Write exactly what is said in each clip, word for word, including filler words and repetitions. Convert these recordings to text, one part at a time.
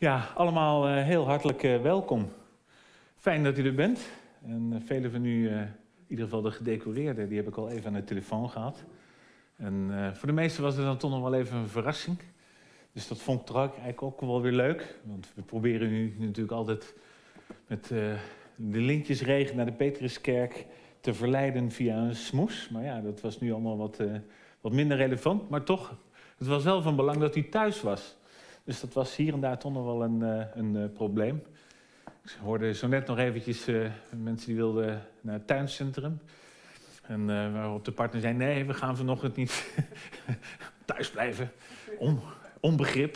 Ja, allemaal uh, heel hartelijk uh, welkom. Fijn dat u er bent. En uh, velen van u, uh, in ieder geval de gedecoreerden, die heb ik al even aan de telefoon gehad. En uh, voor de meesten was het dan toch nog wel even een verrassing. Dus dat vond ik toch eigenlijk ook wel weer leuk. Want we proberen nu natuurlijk altijd met uh, de lintjesregen naar de Petruskerk te verleiden via een smoes. Maar ja, dat was nu allemaal wat, uh, wat minder relevant. Maar toch, het was wel van belang dat u thuis was. Dus dat was hier en daar toch nog wel een, uh, een uh, probleem. Ik hoorde zo net nog eventjes uh, mensen die wilden naar het tuincentrum. En uh, waarop de partner zei, nee, we gaan vanochtend niet thuis blijven. On, onbegrip.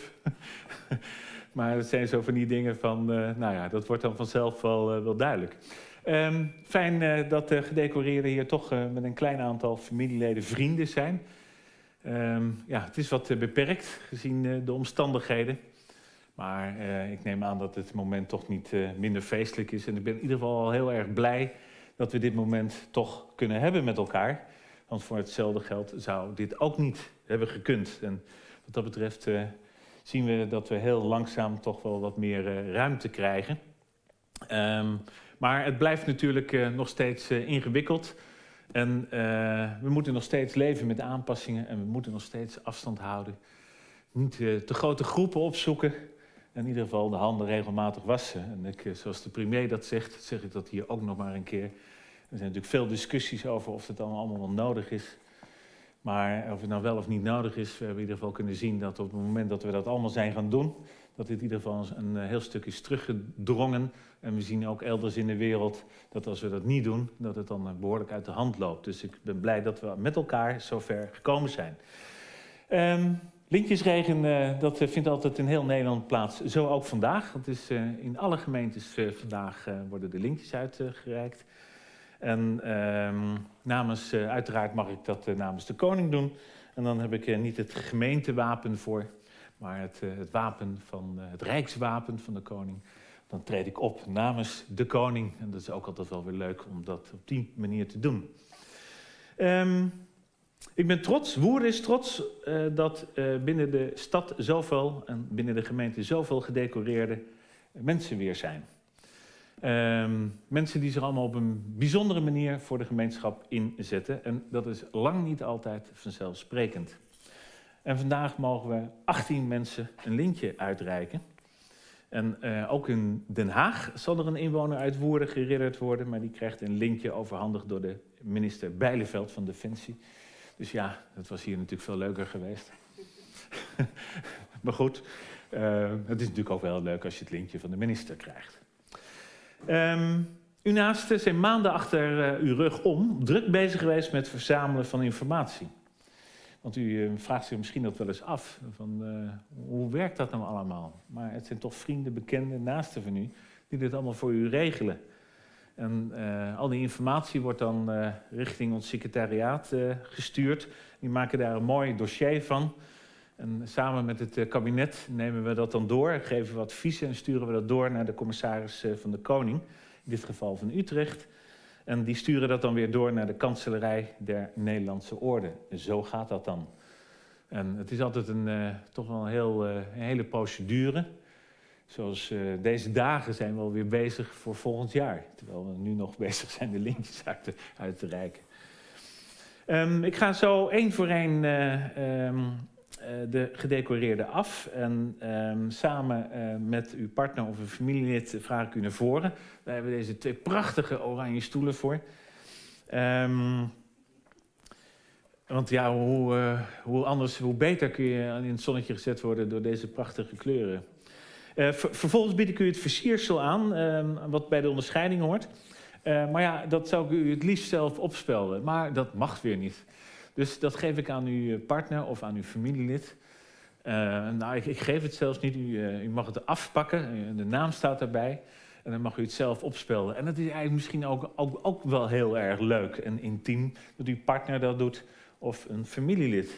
Maar het zijn zo van die dingen van, uh, nou ja, dat wordt dan vanzelf wel, uh, wel duidelijk. Um, fijn uh, dat de gedecoreerden hier toch uh, met een klein aantal familieleden vrienden zijn. Um, ja, het is wat uh, beperkt gezien uh, de omstandigheden. Maar uh, ik neem aan dat het moment toch niet uh, minder feestelijk is. En ik ben in ieder geval al heel erg blij dat we dit moment toch kunnen hebben met elkaar. Want voor hetzelfde geld zou dit ook niet hebben gekund. En wat dat betreft uh, zien we dat we heel langzaam toch wel wat meer uh, ruimte krijgen. Um, maar het blijft natuurlijk uh, nog steeds uh, ingewikkeld. En uh, we moeten nog steeds leven met aanpassingen en we moeten nog steeds afstand houden. Niet uh, te grote groepen opzoeken. In ieder geval de handen regelmatig wassen. En ik, uh, zoals de premier dat zegt, zeg ik dat hier ook nog maar een keer. Er zijn natuurlijk veel discussies over of het dan allemaal wel nodig is. Maar of het nou wel of niet nodig is, we hebben in ieder geval kunnen zien dat op het moment dat we dat allemaal zijn gaan doen, dat dit in ieder geval een heel stuk is teruggedrongen. En we zien ook elders in de wereld dat als we dat niet doen, dat het dan behoorlijk uit de hand loopt. Dus ik ben blij dat we met elkaar zover gekomen zijn. Um, lintjesregen, uh, dat vindt altijd in heel Nederland plaats. Zo ook vandaag. Het is, uh, in alle gemeentes uh, vandaag uh, worden de lintjes uitgereikt. En uh, namens, uh, uiteraard mag ik dat uh, namens de koning doen. En dan heb ik uh, niet het gemeentewapen voor, maar het, uh, het wapen van uh, het rijkswapen van de koning. Dan treed ik op namens de koning. En dat is ook altijd wel weer leuk om dat op die manier te doen. Um, ik ben trots, Woerden is trots, uh, dat uh, binnen de stad zoveel en binnen de gemeente zoveel gedecoreerde mensen weer zijn. Um, mensen die zich allemaal op een bijzondere manier voor de gemeenschap inzetten. En dat is lang niet altijd vanzelfsprekend. En vandaag mogen we achttien mensen een lintje uitreiken. En uh, ook in Den Haag zal er een inwoner uit Woerden geridderd worden. Maar die krijgt een lintje overhandigd door de minister Bijleveld van Defensie. Dus ja, dat was hier natuurlijk veel leuker geweest. Maar goed, uh, het is natuurlijk ook wel leuk als je het lintje van de minister krijgt. Um, uw naasten zijn maanden achter uh, uw rug om druk bezig geweest met het verzamelen van informatie. Want u uh, vraagt zich misschien dat wel eens af, van uh, hoe werkt dat nou allemaal? Maar het zijn toch vrienden, bekenden, naasten van u die dit allemaal voor u regelen. En uh, al die informatie wordt dan uh, richting ons secretariaat uh, gestuurd. Die maken daar een mooi dossier van. En samen met het uh, kabinet nemen we dat dan door, geven we adviezen en sturen we dat door naar de commissaris uh, van de Koning. In dit geval van Utrecht. En die sturen dat dan weer door naar de kanselarij der Nederlandse Orde. En zo gaat dat dan. En het is altijd een, uh, toch wel een, heel, uh, een hele procedure. Zoals uh, deze dagen zijn we alweer bezig voor volgend jaar. Terwijl we nu nog bezig zijn de lintjes uit te, uit te reiken. Um, ik ga zo één voor één uh, um, uh, de gedecoreerden af. En um, samen uh, met uw partner of een familielid vraag ik u naar voren. Daar hebben we deze twee prachtige oranje stoelen voor. Um, want ja, hoe, uh, hoe anders, hoe beter kun je in het zonnetje gezet worden door deze prachtige kleuren. Uh, ver, vervolgens bied ik u het versiersel aan, uh, wat bij de onderscheiding hoort. Uh, maar ja, dat zou ik u het liefst zelf opspelden. Maar dat mag weer niet. Dus dat geef ik aan uw partner of aan uw familielid. Uh, nou, ik, ik geef het zelfs niet. U, uh, u mag het afpakken. De naam staat erbij. En dan mag u het zelf opspelden. En dat is eigenlijk misschien ook, ook, ook wel heel erg leuk en intiem. Dat uw partner dat doet of een familielid.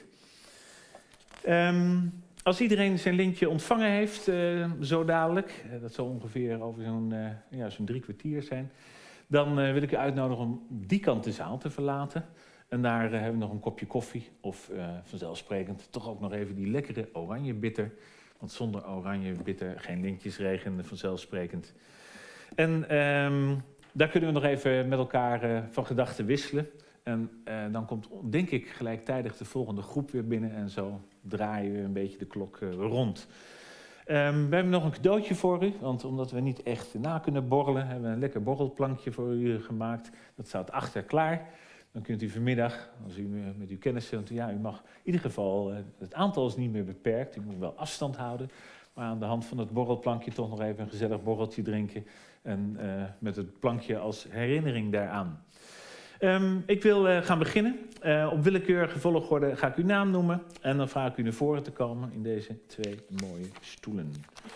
Um, Als iedereen zijn lintje ontvangen heeft, uh, zo dadelijk, uh, dat zal ongeveer over zo'n uh, ja, zo'n drie kwartier zijn, dan uh, wil ik u uitnodigen om die kant de zaal te verlaten. En daar uh, hebben we nog een kopje koffie of uh, vanzelfsprekend toch ook nog even die lekkere oranje bitter Want zonder oranje, bitter, geen lintjesregen, vanzelfsprekend. En um, daar kunnen we nog even met elkaar uh, van gedachten wisselen. En uh, dan komt, denk ik, gelijktijdig de volgende groep weer binnen. En zo draaien we een beetje de klok uh, rond. Um, we hebben nog een cadeautje voor u. Want omdat we niet echt na kunnen borrelen, hebben we een lekker borrelplankje voor u gemaakt. Dat staat achter klaar. Dan kunt u vanmiddag, als u met uw kennissen... Want ja, u mag in ieder geval, uh, het aantal is niet meer beperkt. U moet wel afstand houden. Maar aan de hand van het borrelplankje toch nog even een gezellig borreltje drinken. En uh, met het plankje als herinnering daaraan. Um, ik wil uh, gaan beginnen. Uh, op willekeurige volgorde ga ik uw naam noemen. En dan vraag ik u naar voren te komen in deze twee mooie stoelen.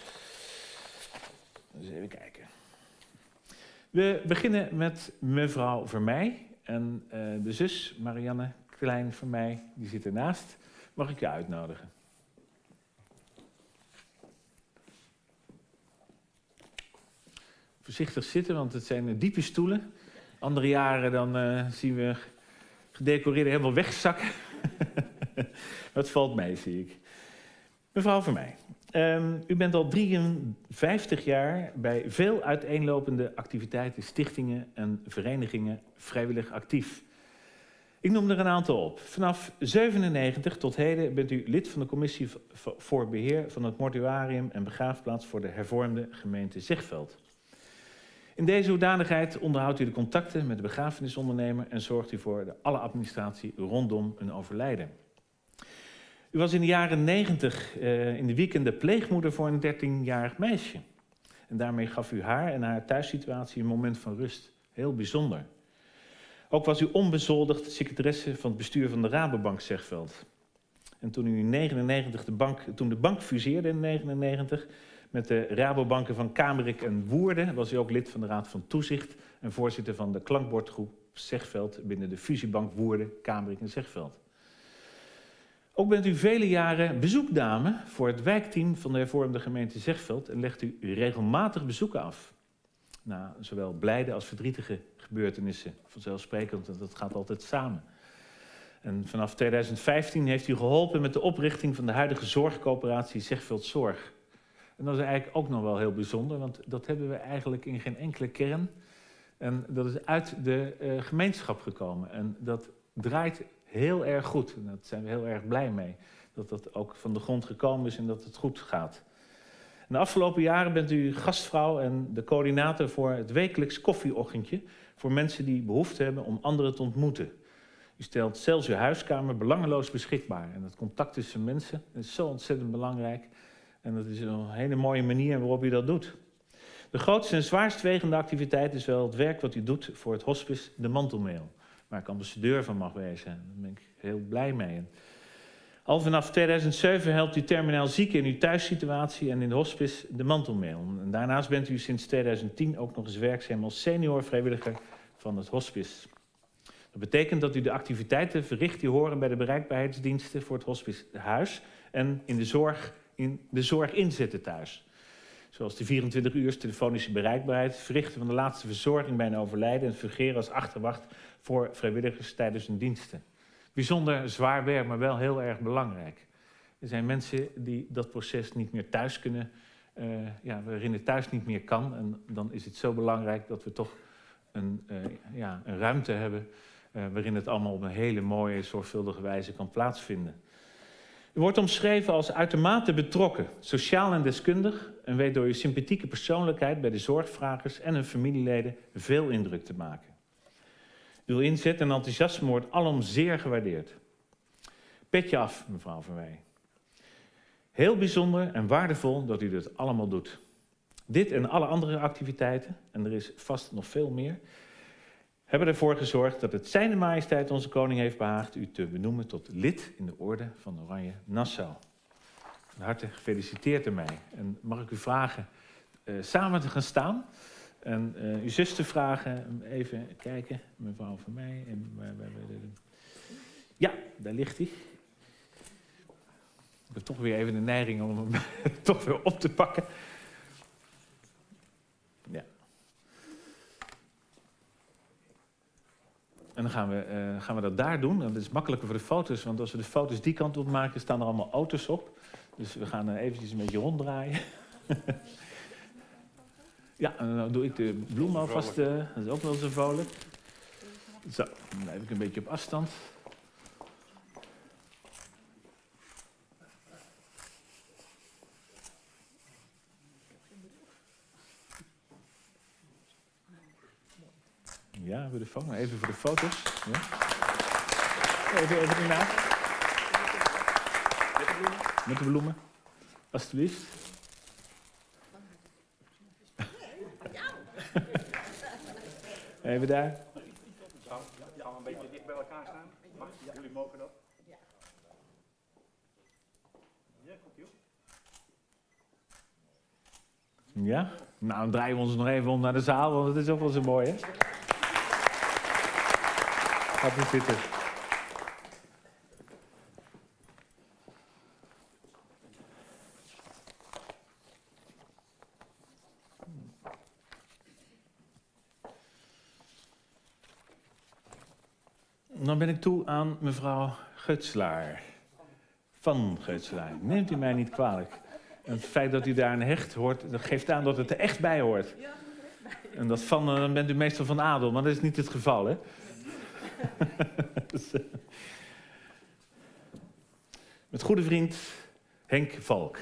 Dus even kijken. We beginnen met mevrouw Vermeij. En uh, de zus, Marianne Klein Vermeij, die zit ernaast. Mag ik je uitnodigen? Voorzichtig zitten, want het zijn diepe stoelen. Andere jaren dan uh, zien we gedecoreerde helemaal wegzakken. Dat valt mee, zie ik. Mevrouw Vermeij, um, u bent al drieënvijftig jaar bij veel uiteenlopende activiteiten, stichtingen en verenigingen vrijwillig actief. Ik noem er een aantal op. Vanaf zevenennegentig tot heden bent u lid van de commissie voor beheer van het mortuarium en begraafplaats voor de hervormde gemeente Zegveld. In deze hoedanigheid onderhoudt u de contacten met de begrafenisondernemer en zorgt u voor de alle administratie rondom een overlijden. U was in de jaren negentig uh, in de weekenden pleegmoeder voor een dertienjarig meisje. En daarmee gaf u haar en haar thuissituatie een moment van rust. Heel bijzonder. Ook was u onbezoldigd secretaresse van het bestuur van de Rabobank Zegveld. En toen u in negenennegentig de bank, toen de bank fuseerde in negenennegentig... met de Rabobanken van Kamerik en Woerden was u ook lid van de Raad van Toezicht en voorzitter van de klankbordgroep Zegveld binnen de fusiebank Woerden, Kamerik en Zegveld. Ook bent u vele jaren bezoekdame voor het wijkteam van de hervormde gemeente Zegveld en legt u regelmatig bezoeken af. Na zowel blijde als verdrietige gebeurtenissen, vanzelfsprekend, want dat gaat altijd samen. En vanaf tweeduizend vijftien heeft u geholpen met de oprichting van de huidige zorgcoöperatie Zegveld Zorg. En dat is eigenlijk ook nog wel heel bijzonder, want dat hebben we eigenlijk in geen enkele kern. En dat is uit de uh, gemeenschap gekomen. En dat draait heel erg goed. En daar zijn we heel erg blij mee. Dat dat ook van de grond gekomen is en dat het goed gaat. En de afgelopen jaren bent u gastvrouw en de coördinator voor het wekelijks koffieochtendje voor mensen die behoefte hebben om anderen te ontmoeten. U stelt zelfs uw huiskamer belangeloos beschikbaar. En het contact tussen mensen is zo ontzettend belangrijk. En dat is een hele mooie manier waarop u dat doet. De grootste en zwaarst wegende activiteit is wel het werk wat u doet voor het hospice De Mantelmeel. Waar ik ambassadeur van mag wezen. Daar ben ik heel blij mee. Al vanaf tweeduizend zeven helpt u terminaal zieken in uw thuissituatie en in de hospice De Mantelmeel. En daarnaast bent u sinds tweeduizend tien ook nog eens werkzaam als senior vrijwilliger van het hospice. Dat betekent dat u de activiteiten verricht die horen bij de bereikbaarheidsdiensten voor het hospice huis en in de zorg, in de zorg inzetten thuis. Zoals de vierentwintig uur telefonische bereikbaarheid, verrichten van de laatste verzorging bij een overlijden en fungeren als achterwacht voor vrijwilligers tijdens hun diensten. Bijzonder zwaar werk, maar wel heel erg belangrijk. Er zijn mensen die dat proces niet meer thuis kunnen, uh, ja, waarin het thuis niet meer kan. En dan is het zo belangrijk dat we toch een, uh, ja, een ruimte hebben uh, waarin het allemaal op een hele mooie, zorgvuldige wijze kan plaatsvinden. U wordt omschreven als uitermate betrokken, sociaal en deskundig en weet door uw sympathieke persoonlijkheid bij de zorgvragers en hun familieleden veel indruk te maken. Uw inzet en enthousiasme wordt alom zeer gewaardeerd. Petje af, mevrouw Vermeij. Heel bijzonder en waardevol dat u dit allemaal doet. Dit en alle andere activiteiten, en er is vast nog veel meer, hebben ervoor gezorgd dat het Zijne Majesteit onze koning heeft behaagd u te benoemen tot lid in de orde van Oranje Nassau. Van harte gefeliciteerd ermee. En mag ik u vragen uh, samen te gaan staan en uh, uw zus te vragen, even kijken, mevrouw Vermeij. En waar, waar, waar, ja, daar ligt hij. Ik heb toch weer even de neiging om hem toch weer op te pakken. Ja. En dan gaan we, uh, gaan we dat daar doen. En dat is makkelijker voor de foto's, want als we de foto's die kant op maken, staan er allemaal auto's op. Dus we gaan uh, eventjes een beetje ronddraaien. Ja, en dan doe ik de bloem alvast. Uh, dat is ook wel zo vrolijk. Zo, dan blijf ik een beetje op afstand. Ja, voor de foto. Even voor de foto's. Ja. Even, even ernaast. Met de bloemen. Met de bloemen. Alsjeblieft. Even daar. Ja, een beetje dicht bij elkaar staan. Mag, ja. Jullie mogen dat. Ja. Ja, komt ie op. Ja? Nou, dan draaien we ons nog even om naar de zaal, want het is ook wel zo mooi, hè? Gaat u zitten. Dan ben ik toe aan mevrouw Geutselaar. Van Geutselaar. Neemt u mij niet kwalijk. En het feit dat u daar een hecht hoort, dat geeft aan dat het er echt bij hoort. En dat van, dan bent u meestal van adel, maar dat is niet het geval, hè? Dus, uh, met goede vriend Henk Valk.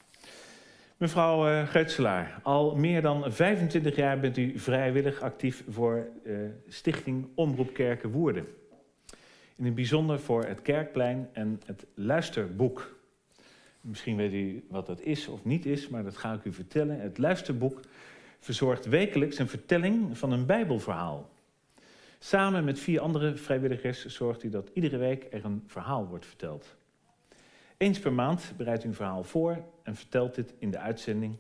Mevrouw uh, Geutselaar, al meer dan vijfentwintig jaar bent u vrijwillig actief voor uh, Stichting Omroep Kerken Woerden. In het bijzonder voor het Kerkplein en het Luisterboek. Misschien weet u wat dat is of niet is, maar dat ga ik u vertellen. Het Luisterboek verzorgt wekelijks een vertelling van een Bijbelverhaal. Samen met vier andere vrijwilligers zorgt u dat iedere week er een verhaal wordt verteld. Eens per maand bereidt u een verhaal voor en vertelt dit in de uitzending.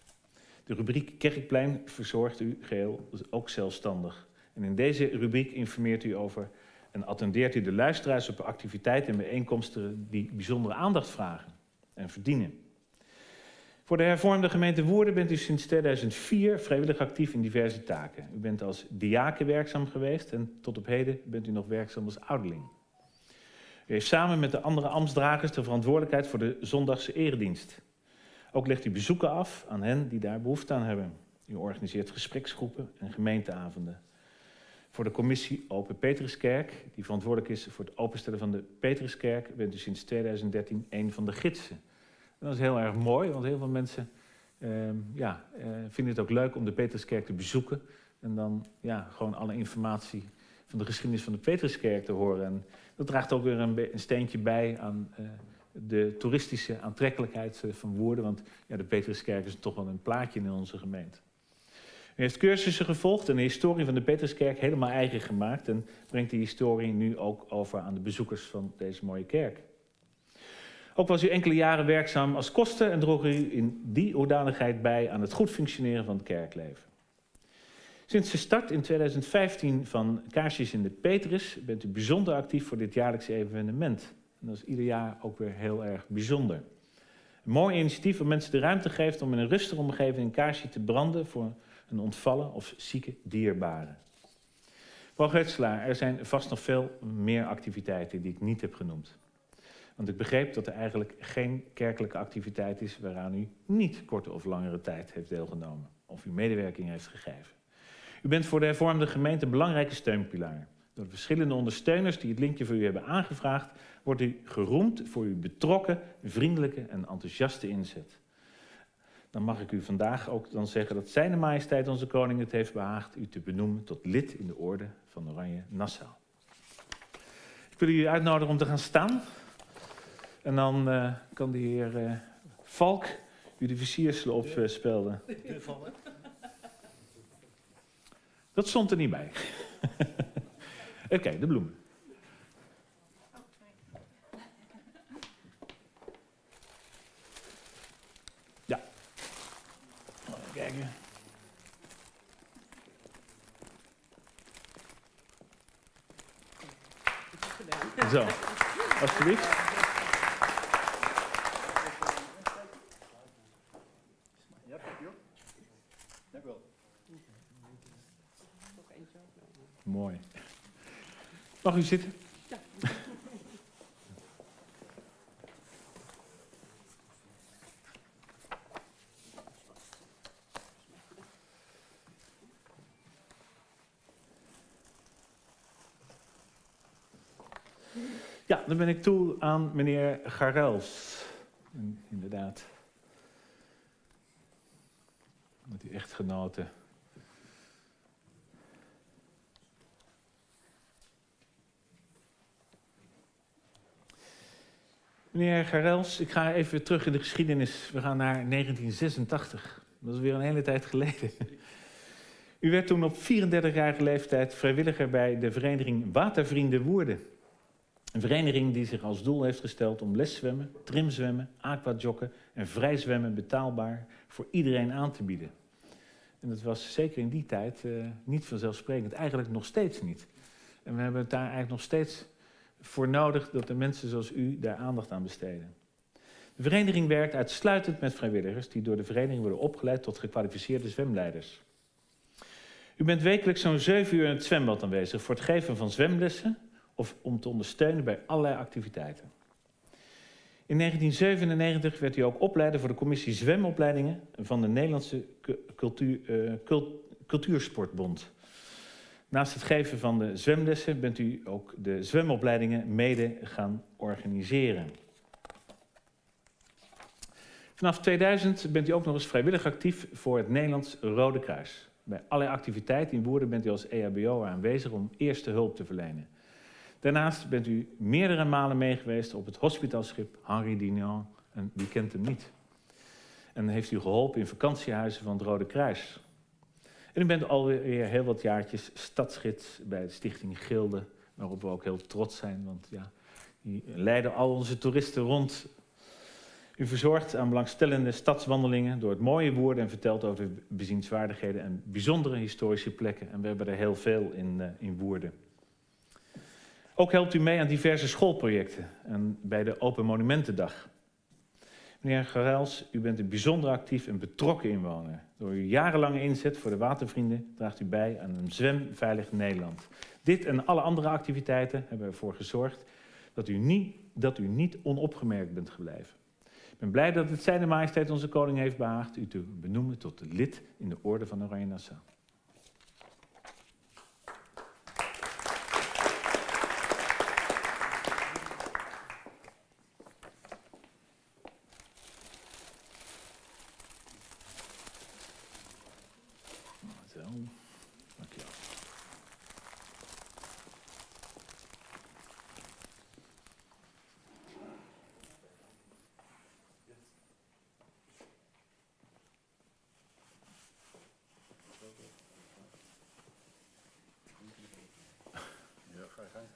De rubriek Kerkplein verzorgt u geheel ook zelfstandig. En in deze rubriek informeert u over en attendeert u de luisteraars op activiteiten en bijeenkomsten die bijzondere aandacht vragen en verdienen. Voor de hervormde gemeente Woerden bent u sinds tweeduizend vier vrijwillig actief in diverse taken. U bent als diaken werkzaam geweest en tot op heden bent u nog werkzaam als ouderling. U heeft samen met de andere ambtsdragers de verantwoordelijkheid voor de zondagse eredienst. Ook legt u bezoeken af aan hen die daar behoefte aan hebben. U organiseert gespreksgroepen en gemeenteavonden. Voor de commissie Open Petruskerk, die verantwoordelijk is voor het openstellen van de Petruskerk, bent u sinds tweeduizend dertien een van de gidsen. En dat is heel erg mooi, want heel veel mensen uh, ja, uh, vinden het ook leuk om de Petruskerk te bezoeken. En dan ja, gewoon alle informatie van de geschiedenis van de Petruskerk te horen. En dat draagt ook weer een, een steentje bij aan uh, de toeristische aantrekkelijkheid uh, van Woerden. Want ja, de Petruskerk is toch wel een plaatje in onze gemeente. U heeft cursussen gevolgd en de historie van de Petruskerk helemaal eigen gemaakt. En brengt die historie nu ook over aan de bezoekers van deze mooie kerk. Ook was u enkele jaren werkzaam als koster en droeg u in die hoedanigheid bij aan het goed functioneren van het kerkleven. Sinds de start in tweeduizend vijftien van Kaarsjes in de Petrus bent u bijzonder actief voor dit jaarlijkse evenement. En dat is ieder jaar ook weer heel erg bijzonder. Een mooi initiatief om mensen de ruimte geeft om in een rustige omgeving een kaarsje te branden voor een ontvallen of zieke dierbare. Mevrouw Geutselaar, er zijn vast nog veel meer activiteiten die ik niet heb genoemd. Want ik begreep dat er eigenlijk geen kerkelijke activiteit is waaraan u niet korte of langere tijd heeft deelgenomen of uw medewerking heeft gegeven. U bent voor de hervormde gemeente een belangrijke steunpilaar. Door de verschillende ondersteuners die het linkje voor u hebben aangevraagd, wordt u geroemd voor uw betrokken, vriendelijke en enthousiaste inzet. Dan mag ik u vandaag ook dan zeggen dat Zijne Majesteit onze Koning het heeft behaagd u te benoemen tot lid in de orde van Oranje Nassau. Ik wil u uitnodigen om te gaan staan. En dan uh, kan de heer uh, Valk u de versierselen opspelden. Uh, dat stond er niet bij. Oké, okay, de bloemen. Ja. Even kijken. Zo, alsjeblieft. Mooi. Mag u zitten? Ja. Ja, dan ben ik toe aan meneer Garels. En inderdaad. Met die echtgenote. Meneer Garels, ik ga even terug in de geschiedenis. We gaan naar negentien zesentachtig. Dat is weer een hele tijd geleden. U werd toen op vierendertigjarige leeftijd vrijwilliger bij de vereniging Watervrienden Woerden. Een vereniging die zich als doel heeft gesteld om leszwemmen, trimzwemmen, aquajoggen en vrijzwemmen betaalbaar voor iedereen aan te bieden. En dat was zeker in die tijd uh, niet vanzelfsprekend, eigenlijk nog steeds niet. En we hebben het daar eigenlijk nog steeds voor nodig dat de mensen zoals u daar aandacht aan besteden. De vereniging werkt uitsluitend met vrijwilligers die door de vereniging worden opgeleid tot gekwalificeerde zwemleiders. U bent wekelijks zo'n zeven uur in het zwembad aanwezig voor het geven van zwemlessen of om te ondersteunen bij allerlei activiteiten. In negentien zevenennegentig werd u ook opleider voor de commissie zwemopleidingen van de Nederlandse Cultuur, uh, Cultuursportbond. Naast het geven van de zwemlessen bent u ook de zwemopleidingen mede gaan organiseren. Vanaf tweeduizend bent u ook nog eens vrijwillig actief voor het Nederlands Rode Kruis. Bij allerlei activiteiten in Woerden bent u als E H B O aanwezig om eerste hulp te verlenen. Daarnaast bent u meerdere malen meegeweest op het hospitaalschip Henri Dunant, en wie kent hem niet. En heeft u geholpen in vakantiehuizen van het Rode Kruis. En u bent alweer heel wat jaartjes stadsgids bij de stichting Gilde, waarop we ook heel trots zijn, want ja, die leiden al onze toeristen rond. U verzorgt aan belangstellende stadswandelingen door het mooie Woerden en vertelt over bezienswaardigheden en bijzondere historische plekken. En we hebben er heel veel in, uh, in Woerden. Ook helpt u mee aan diverse schoolprojecten en bij de Open Monumentendag. Meneer Garels, u bent een bijzonder actief en betrokken inwoner. Door uw jarenlange inzet voor de Watervrienden draagt u bij aan een zwemveilig Nederland. Dit en alle andere activiteiten hebben ervoor gezorgd dat u niet, dat u niet onopgemerkt bent gebleven. Ik ben blij dat het Zijne Majesteit onze koning heeft behaagd u te benoemen tot lid in de Orde van Oranje Nassau. Zo, dankjewel. Ja, ga je gang.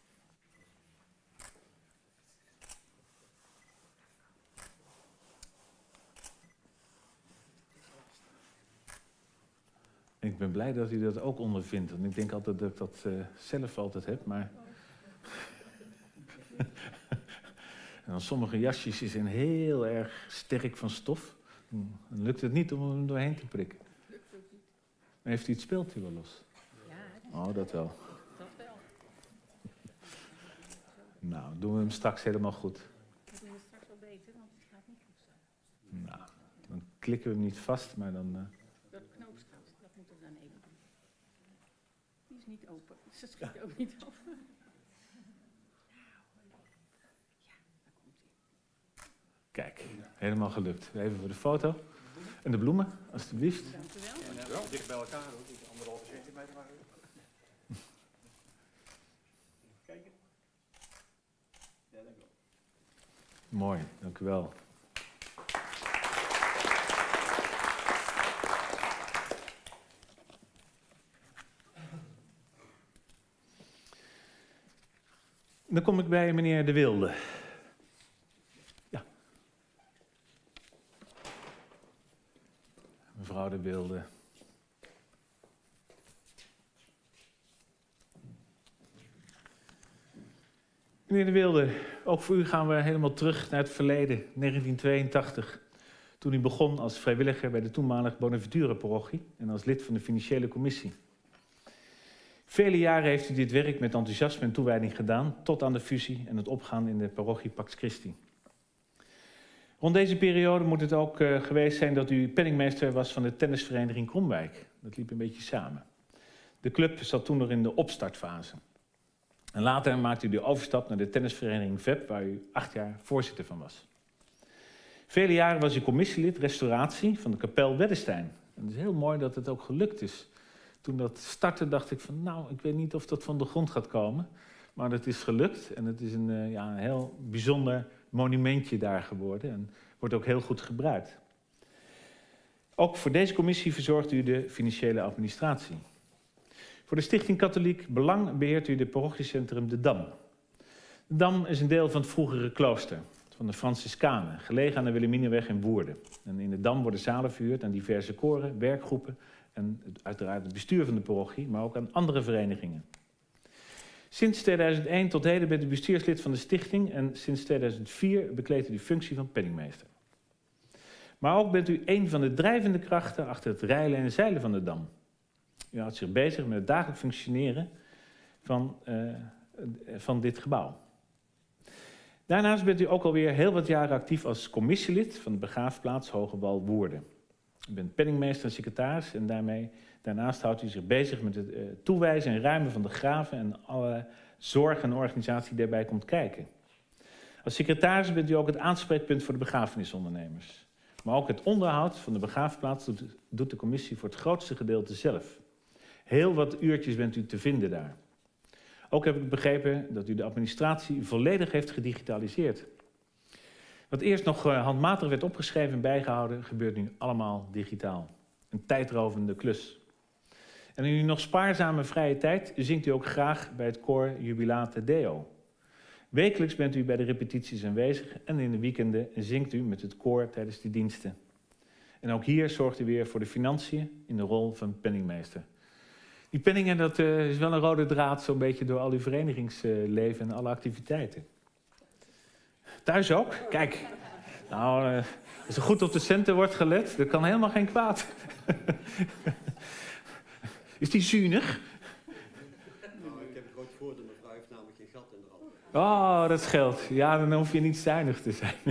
Ik ben blij dat u dat ook ondervindt. Want ik denk altijd dat ik dat uh, zelf altijd heb, maar... en dan sommige jasjes zijn heel erg sterk van stof. Dan lukt het niet om hem doorheen te prikken. Maar heeft u het speeltje wel los? Ja, Oh, dat wel. dat wel. Nou, doen we hem straks helemaal goed. Dat doen we straks wel beter, want het gaat niet goed zijn. Nou, dan klikken we hem niet vast, maar dan... Uh... Dat knoopsgat, dat moeten we dan even doen. Die is niet open, dus dat schiet ook niet af. Kijk, helemaal gelukt. Even voor de foto. En de bloemen, alstublieft. Dank u wel. En wel dicht bij elkaar ook, dus anderhalve centimeter waren we. Kijken. Ja, dank u wel. Mooi, dank u wel. Dan kom ik bij meneer De Wilde. Ja. Mevrouw De Wilde. Meneer De Wilde, ook voor u gaan we helemaal terug naar het verleden, negentien tweeëntachtig. Toen u begon als vrijwilliger bij de toenmalige Bonaventure-parochie en als lid van de financiële commissie. Vele jaren heeft u dit werk met enthousiasme en toewijding gedaan, tot aan de fusie en het opgaan in de parochie Pax Christi. Rond deze periode moet het ook uh, geweest zijn dat u penningmeester was van de tennisvereniging Kromwijk. Dat liep een beetje samen. De club zat toen nog in de opstartfase. En later maakte u de overstap naar de tennisvereniging V E P, waar u acht jaar voorzitter van was. Vele jaren was u commissielid restauratie van de kapel Weddestein. En het is heel mooi dat het ook gelukt is. Toen dat startte dacht ik van, nou, ik weet niet of dat van de grond gaat komen. Maar dat is gelukt en het is een, uh, ja, een heel bijzonder monumentje daar geworden. En wordt ook heel goed gebruikt. Ook voor deze commissie verzorgt u de financiële administratie. Voor de Stichting Katholiek Belang beheert u de parochiecentrum De Dam. De Dam is een deel van het vroegere klooster van de Franciscanen, gelegen aan de Wilhelminaweg in Woerden. En in de Dam worden zalen verhuurd aan diverse koren, werkgroepen en uiteraard het bestuur van de parochie, maar ook aan andere verenigingen. Sinds tweeduizend één tot heden bent u bestuurslid van de stichting en sinds tweeduizend vier bekleedt u de functie van penningmeester. Maar ook bent u een van de drijvende krachten achter het reilen en zeilen van de Dam. U houdt zich bezig met het dagelijks functioneren van, uh, van dit gebouw. Daarnaast bent u ook alweer heel wat jaren actief als commissielid van de begraafplaats Hogewal Woerden. U bent penningmeester en secretaris en daarmee, daarnaast houdt u zich bezig met het uh, toewijzen en ruimen van de graven en alle zorg en organisatie die daarbij komt kijken. Als secretaris bent u ook het aanspreekpunt voor de begrafenisondernemers. Maar ook het onderhoud van de begraafplaats doet, doet de commissie voor het grootste gedeelte zelf. Heel wat uurtjes bent u te vinden daar. Ook heb ik begrepen dat u de administratie volledig heeft gedigitaliseerd. Wat eerst nog handmatig werd opgeschreven en bijgehouden, gebeurt nu allemaal digitaal. Een tijdrovende klus. En in uw nog spaarzame vrije tijd zingt u ook graag bij het koor Jubilate Deo. Wekelijks bent u bij de repetities aanwezig en in de weekenden zingt u met het koor tijdens de diensten. En ook hier zorgt u weer voor de financiën in de rol van penningmeester. Die penningen, dat uh, is wel een rode draad zo'n beetje door al uw verenigingsleven en alle activiteiten. Thuis ook? Kijk, nou, uh, als er goed op de centen wordt gelet, dat kan helemaal geen kwaad. Is die zuinig? Nou, ik heb een groot voordeel, mevrouw heeft namelijk geen gat in de hand. Oh, dat scheelt. Ja, dan hoef je niet zuinig te zijn.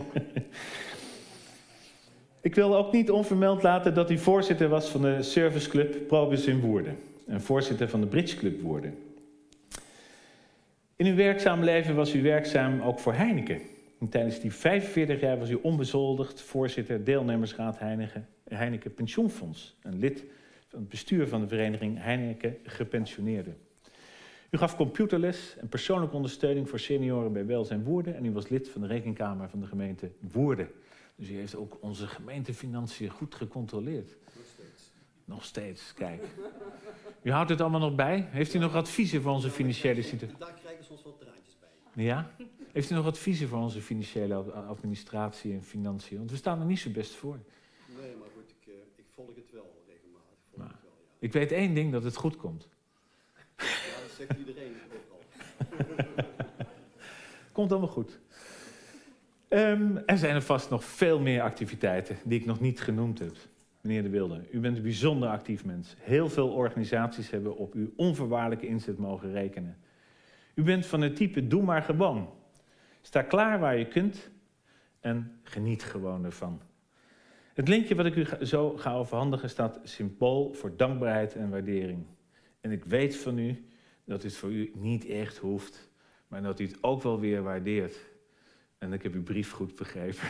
Ik wil ook niet onvermeld laten dat u voorzitter was van de serviceclub Probus in Woerden. En voorzitter van de Bridge Club Woerden. In uw werkzaam leven was u werkzaam ook voor Heineken. En tijdens die vijfenveertig jaar was u onbezoldigd voorzitter deelnemersraad Heineken, Heineken Pensioenfonds. Een lid van het bestuur van de vereniging Heineken Gepensioneerden. U gaf computerles en persoonlijke ondersteuning voor senioren bij Welzijn Woerden. En u was lid van de rekenkamer van de gemeente Woerden. Dus u heeft ook onze gemeentefinanciën goed gecontroleerd. Nog steeds. Nog steeds, kijk. U houdt het allemaal nog bij? Heeft u nog adviezen voor onze financiële situatie? Daar krijgen ze ons wat draadjes bij. Ja? Heeft u nog adviezen voor onze financiële administratie en financiën? Want we staan er niet zo best voor. Nee, maar goed, ik, uh, ik volg het wel regelmatig. Ik, volg Maar, het wel, ja. Ik weet één ding, dat het goed komt. Ja, dat zegt iedereen overal. Komt allemaal goed. Um, er zijn er vast nog veel meer activiteiten die ik nog niet genoemd heb. Meneer De Wilde, u bent een bijzonder actief mens. Heel veel organisaties hebben op uw onvoorwaardelijke inzet mogen rekenen. U bent van het type doe maar gewoon. Sta klaar waar je kunt en geniet gewoon ervan. Het linkje wat ik u zo ga overhandigen staat symbool voor dankbaarheid en waardering. En ik weet van u dat het voor u niet echt hoeft, maar dat u het ook wel weer waardeert. En ik heb uw brief goed begrepen.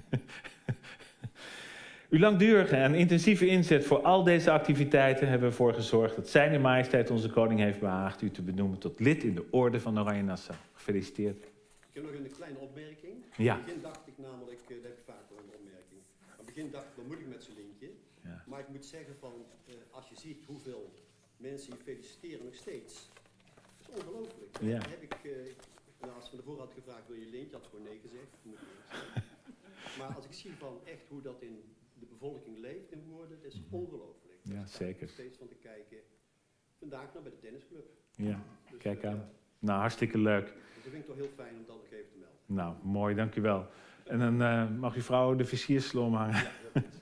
Uw langdurige en intensieve inzet voor al deze activiteiten hebben ervoor gezorgd dat Zijne Majesteit onze koning heeft behaagd u te benoemen tot lid in de Orde van Oranje Nassau. Gefeliciteerd. Ik heb nog een kleine opmerking. Ja. In het begin dacht ik namelijk, uh, dat heb ik vaak wel een opmerking. In het begin dacht ik, wat moet ik met zo'n linkje? Ja. Maar ik moet zeggen van, uh, als je ziet hoeveel mensen je feliciteren nog steeds. Dat is ongelooflijk. Ja. Dan heb ik, uh, nou, als ik van tevoren had gevraagd, wil je lintje, had ik gewoon nee gezegd. Moet ik niet zeggen. Maar als ik zie van echt hoe dat in de bevolking leeft in Woerden, dat is ongelooflijk. Ja, Daar sta ik zeker. nog steeds van te kijken. Vandaag nog bij de tennisclub. Ja, Dus, kijk uh, aan. Nou, hartstikke leuk. Dus dat vind ik toch heel fijn om dat nog even te melden. Nou, mooi, dank u wel. En dan uh, mag uw vrouw de versiersloom hangen. Ja, heel goed.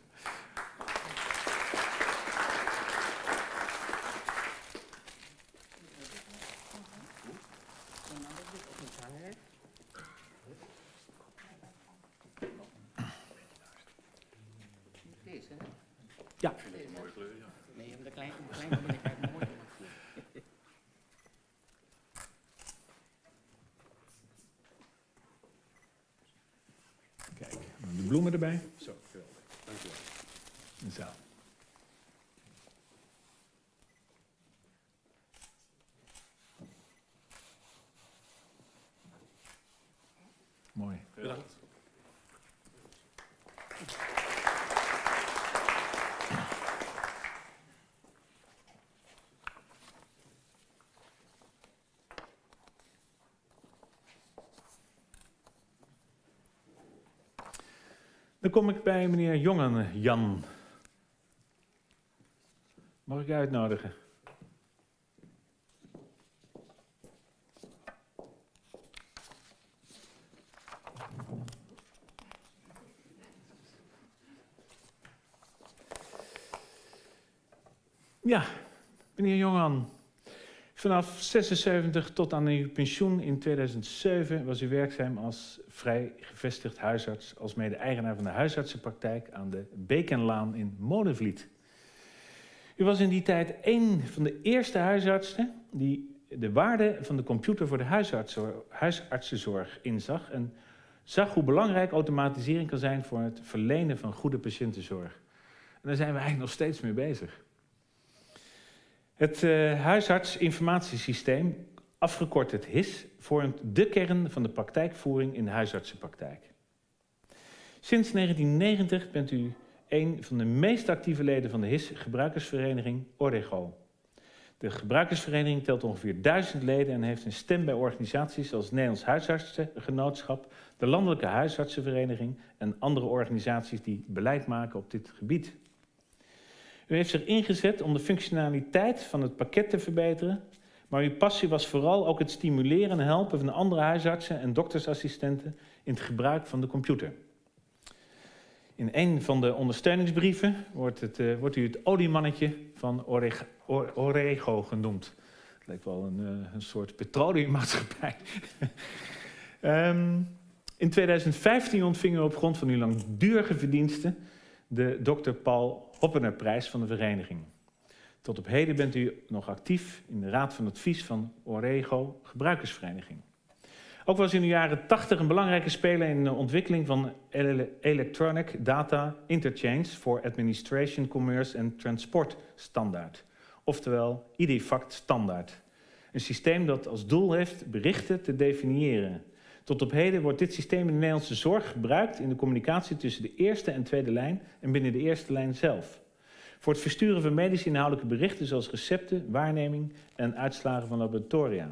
Deze, hè? Ja. Deze. Nee, maar de kleine, de kleine ben ik uit mooi. bloemen erbij. Zo, geweldig. Dank u wel. Zo. Mooi. Bedankt. Dan kom ik bij meneer Jongen Jan. Mag ik u uitnodigen? Ja, meneer Jongen. Vanaf zesenzeventig tot aan uw pensioen in tweeduizend zeven was u werkzaam als vrij gevestigd huisarts, als mede-eigenaar van de huisartsenpraktijk aan de Bekenlaan in Molenvliet. U was in die tijd een van de eerste huisartsen die de waarde van de computer voor de huisartsenzorg inzag en zag hoe belangrijk automatisering kan zijn voor het verlenen van goede patiëntenzorg. En daar zijn we eigenlijk nog steeds mee bezig. Het uh, huisartsinformatiesysteem, afgekort het H I S, vormt de kern van de praktijkvoering in de huisartsenpraktijk. Sinds negentien negentig bent u een van de meest actieve leden van de H I S-gebruikersvereniging Orego. De gebruikersvereniging telt ongeveer duizend leden en heeft een stem bij organisaties als het Nederlands Huisartsengenootschap, de Landelijke Huisartsenvereniging en andere organisaties die beleid maken op dit gebied. U heeft zich ingezet om de functionaliteit van het pakket te verbeteren, maar uw passie was vooral ook het stimuleren en helpen van de andere huisartsen en doktersassistenten in het gebruik van de computer. In een van de ondersteuningsbrieven wordt, het, uh, wordt u het oliemannetje van Orego, Orego genoemd. Het lijkt wel een, uh, een soort petroleummaatschappij. um, in tweeduizend vijftien ontving u op grond van uw langdurige verdiensten de dokter Paul Hoppenerprijs van de vereniging. Tot op heden bent u nog actief in de raad van advies van Orego Gebruikersvereniging. Ook was u in de jaren tachtig een belangrijke speler in de ontwikkeling van Electronic Data Interchange for Administration, Commerce and Transport standaard, oftewel I D FACT standaard. Een systeem dat als doel heeft berichten te definiëren. Tot op heden wordt dit systeem in de Nederlandse zorg gebruikt in de communicatie tussen de eerste en tweede lijn en binnen de eerste lijn zelf. Voor het versturen van medisch inhoudelijke berichten zoals recepten, waarneming en uitslagen van laboratoria.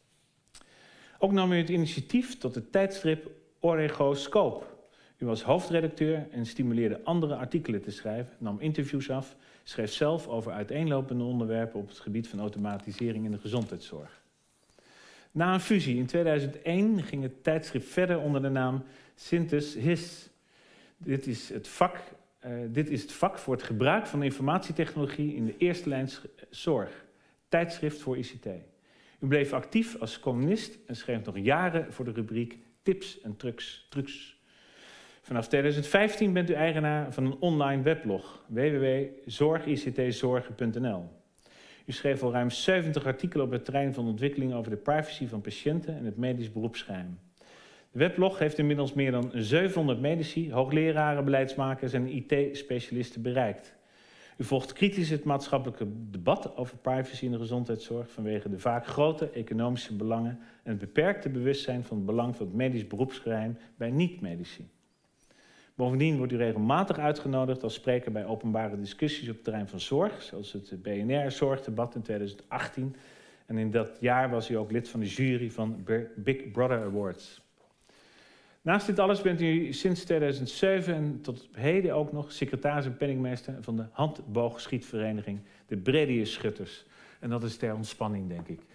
Ook nam u het initiatief tot het tijdschrift Orego Scope. U was hoofdredacteur en stimuleerde andere artikelen te schrijven, nam interviews af, schreef zelf over uiteenlopende onderwerpen op het gebied van automatisering in de gezondheidszorg. Na een fusie in tweeduizend één ging het tijdschrift verder onder de naam Synthes H I S. Dit is het vak, uh, dit is het vak voor het gebruik van informatietechnologie in de eerste lijn zorg. Tijdschrift voor I C T. U bleef actief als columnist en schreef nog jaren voor de rubriek Tips en Trucs. trucs. Vanaf tweeduizend vijftien bent u eigenaar van een online weblog, w w w punt zorg i c t zorgen punt n l. U schreef al ruim zeventig artikelen op het terrein van ontwikkeling over de privacy van patiënten en het medisch beroepsgeheim. De weblog heeft inmiddels meer dan zevenhonderd medici, hoogleraren, beleidsmakers en I T-specialisten bereikt. U volgt kritisch het maatschappelijke debat over privacy in de gezondheidszorg vanwege de vaak grote economische belangen en het beperkte bewustzijn van het belang van het medisch beroepsgeheim bij niet-medici. Bovendien wordt u regelmatig uitgenodigd als spreker bij openbare discussies op het terrein van zorg, zoals het B N R-zorgdebat in tweeduizend achttien. En in dat jaar was u ook lid van de jury van Big Brother Awards. Naast dit alles bent u sinds tweeduizend zeven en tot op heden ook nog secretaris en penningmeester van de handboogschietvereniging, de Bredius Schutters. En dat is ter ontspanning, denk ik.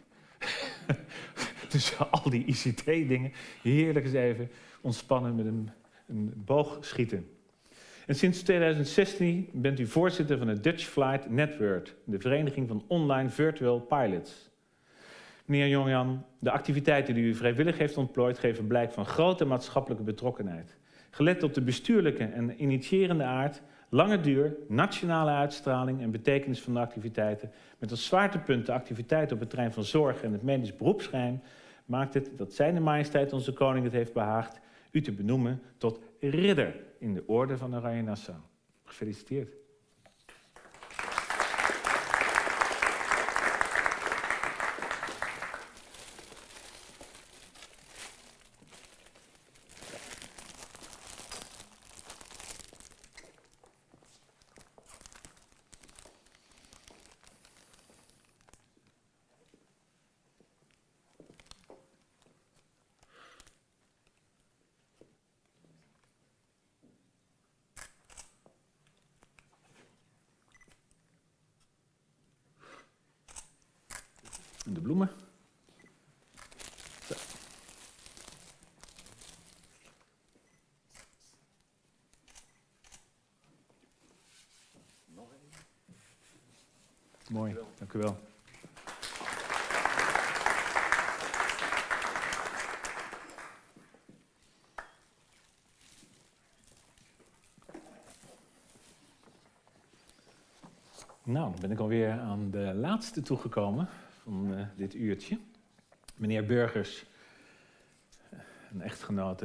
Dus al die I C T-dingen, heerlijk eens even ontspannen met een, een boog schieten. En sinds tweeduizend zestien bent u voorzitter van het Dutch Flight Network, de vereniging van online virtual pilots. Meneer Jongen, de activiteiten die u vrijwillig heeft ontplooid geven blijk van grote maatschappelijke betrokkenheid. Gelet op de bestuurlijke en initiërende aard, lange duur, nationale uitstraling en betekenis van de activiteiten, met als zwaartepunt de activiteiten op het terrein van zorg en het medisch beroepsgeheim, maakt het dat Zijne Majesteit onze Koning het heeft behaagd u te benoemen tot ridder in de orde van Oranje Nassau. Gefeliciteerd. En de bloemen. Zo. Nog één. Mooi, dank u wel. Nou, dan ben ik alweer aan de laatste toegekomen van uh, dit uurtje. Meneer Burgers, een echtgenote.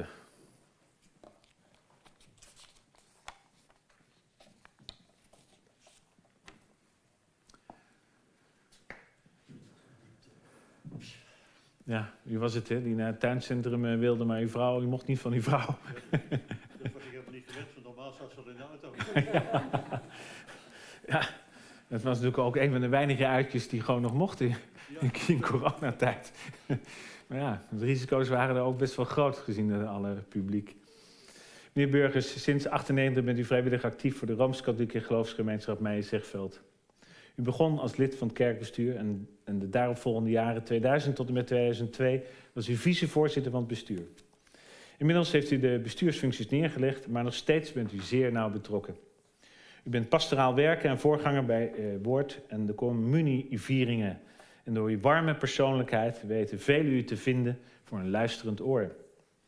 Ja, wie was het, hè, die naar het tuincentrum uh, wilde, maar uw vrouw, u mocht niet van uw vrouw. Dat was ik helemaal niet gewend, want normaal zat ze al in de auto. Ja. Ja, dat was natuurlijk ook een van de weinige uitjes die gewoon nog mochten in, in coronatijd. Maar ja, de risico's waren er ook best wel groot gezien het alle publiek. Meneer Burgers, sinds negentien achtennegentig bent u vrijwillig actief voor de Rooms-Katholieke Geloofsgemeenschap Meijen-Zegveld. U begon als lid van het kerkbestuur en, en de daaropvolgende jaren tweeduizend tot en met tweeduizend twee was u vicevoorzitter van het bestuur. Inmiddels heeft u de bestuursfuncties neergelegd, maar nog steeds bent u zeer nauw betrokken. U bent pastoraal werker en voorganger bij uh, Woord en de communievieringen. En door uw warme persoonlijkheid weten velen u te vinden voor een luisterend oor.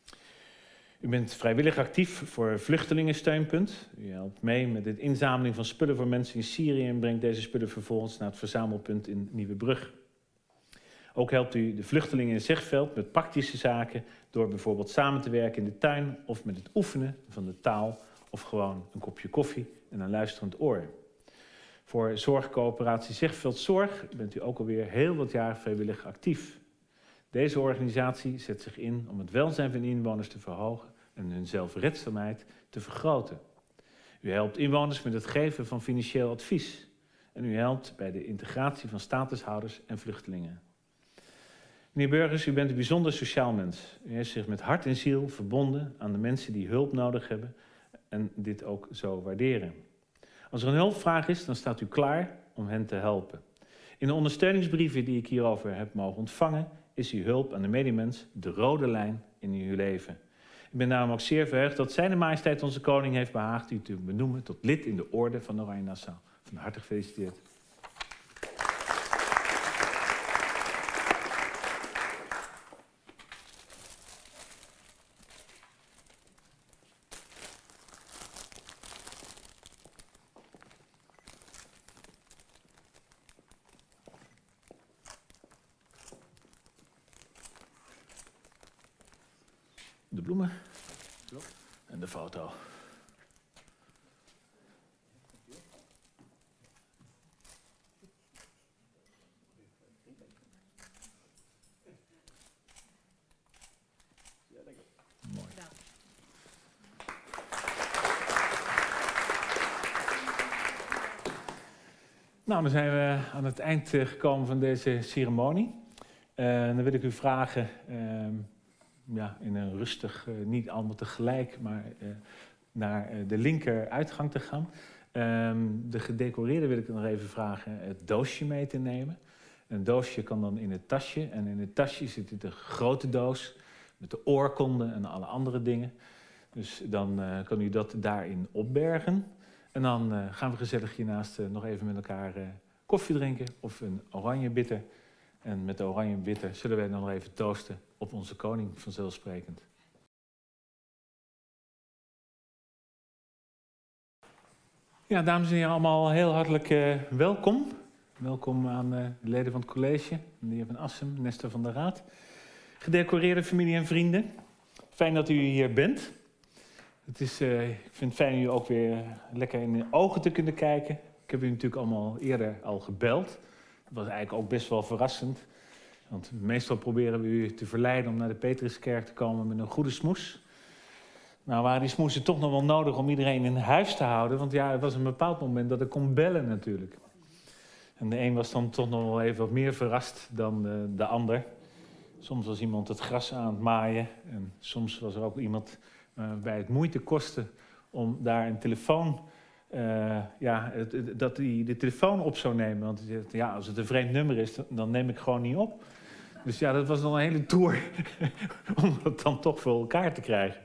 U bent vrijwillig actief voor Vluchtelingensteunpunt. U helpt mee met de inzameling van spullen voor mensen in Syrië en brengt deze spullen vervolgens naar het verzamelpunt in Nieuwebrug. Ook helpt u de vluchtelingen in Zegveld met praktische zaken door bijvoorbeeld samen te werken in de tuin of met het oefenen van de taal of gewoon een kopje koffie en een luisterend oor. Voor Zorgcoöperatie Zegveld Zorg bent u ook alweer heel wat jaar vrijwillig actief. Deze organisatie zet zich in om het welzijn van inwoners te verhogen en hun zelfredzaamheid te vergroten. U helpt inwoners met het geven van financieel advies. En u helpt bij de integratie van statushouders en vluchtelingen. Meneer Burgers, u bent een bijzonder sociaal mens. U heeft zich met hart en ziel verbonden aan de mensen die hulp nodig hebben en dit ook zo waarderen. Als er een hulpvraag is, dan staat u klaar om hen te helpen. In de ondersteuningsbrieven die ik hierover heb mogen ontvangen, is uw hulp aan de medemens de rode lijn in uw leven. Ik ben daarom ook zeer verheugd dat Zijne Majesteit onze Koning heeft behaagd u te benoemen tot lid in de orde van Oranje Nassau. Van harte gefeliciteerd. De bloemen en de foto. Mooi. Nou, dan zijn we aan het eind gekomen van deze ceremonie. Uh, dan wil ik u vragen... Uh, Ja, in een rustig, uh, niet allemaal tegelijk, maar uh, naar uh, de linker uitgang te gaan. Um, de gedecoreerde wil ik nog even vragen het doosje mee te nemen. Een doosje kan dan in het tasje en in het tasje zit de grote doos met de oorkonden en alle andere dingen. Dus dan uh, kan u dat daarin opbergen. En dan uh, gaan we gezellig hiernaast uh, nog even met elkaar uh, koffie drinken of een oranje bitter. En met de oranje bitter zullen wij dan nog even toosten op onze koning vanzelfsprekend. Ja, dames en heren, allemaal heel hartelijk uh, welkom. Welkom aan uh, de leden van het college, de heer Van Assem, Nestor van der Raad. Gedecoreerde familie en vrienden. Fijn dat u hier bent. Het is, uh, ik vind het fijn u ook weer lekker in de ogen te kunnen kijken. Ik heb u natuurlijk allemaal eerder al gebeld. Dat was eigenlijk ook best wel verrassend. Want meestal proberen we u te verleiden om naar de Petruskerk te komen met een goede smoes. Nou waren die smoesen toch nog wel nodig om iedereen in huis te houden. Want ja, het was een bepaald moment dat ik kon bellen natuurlijk. En de een was dan toch nog wel even wat meer verrast dan de, de ander. Soms was iemand het gras aan het maaien. En soms was er ook iemand uh, bij het moeite kosten om daar een telefoon... Uh, ja, het, het, dat hij de telefoon op zou nemen. Want hij zegt, ja, als het een vreemd nummer is, dan, dan neem ik gewoon niet op. Dus ja, dat was nog een hele tour om het dan toch voor elkaar te krijgen.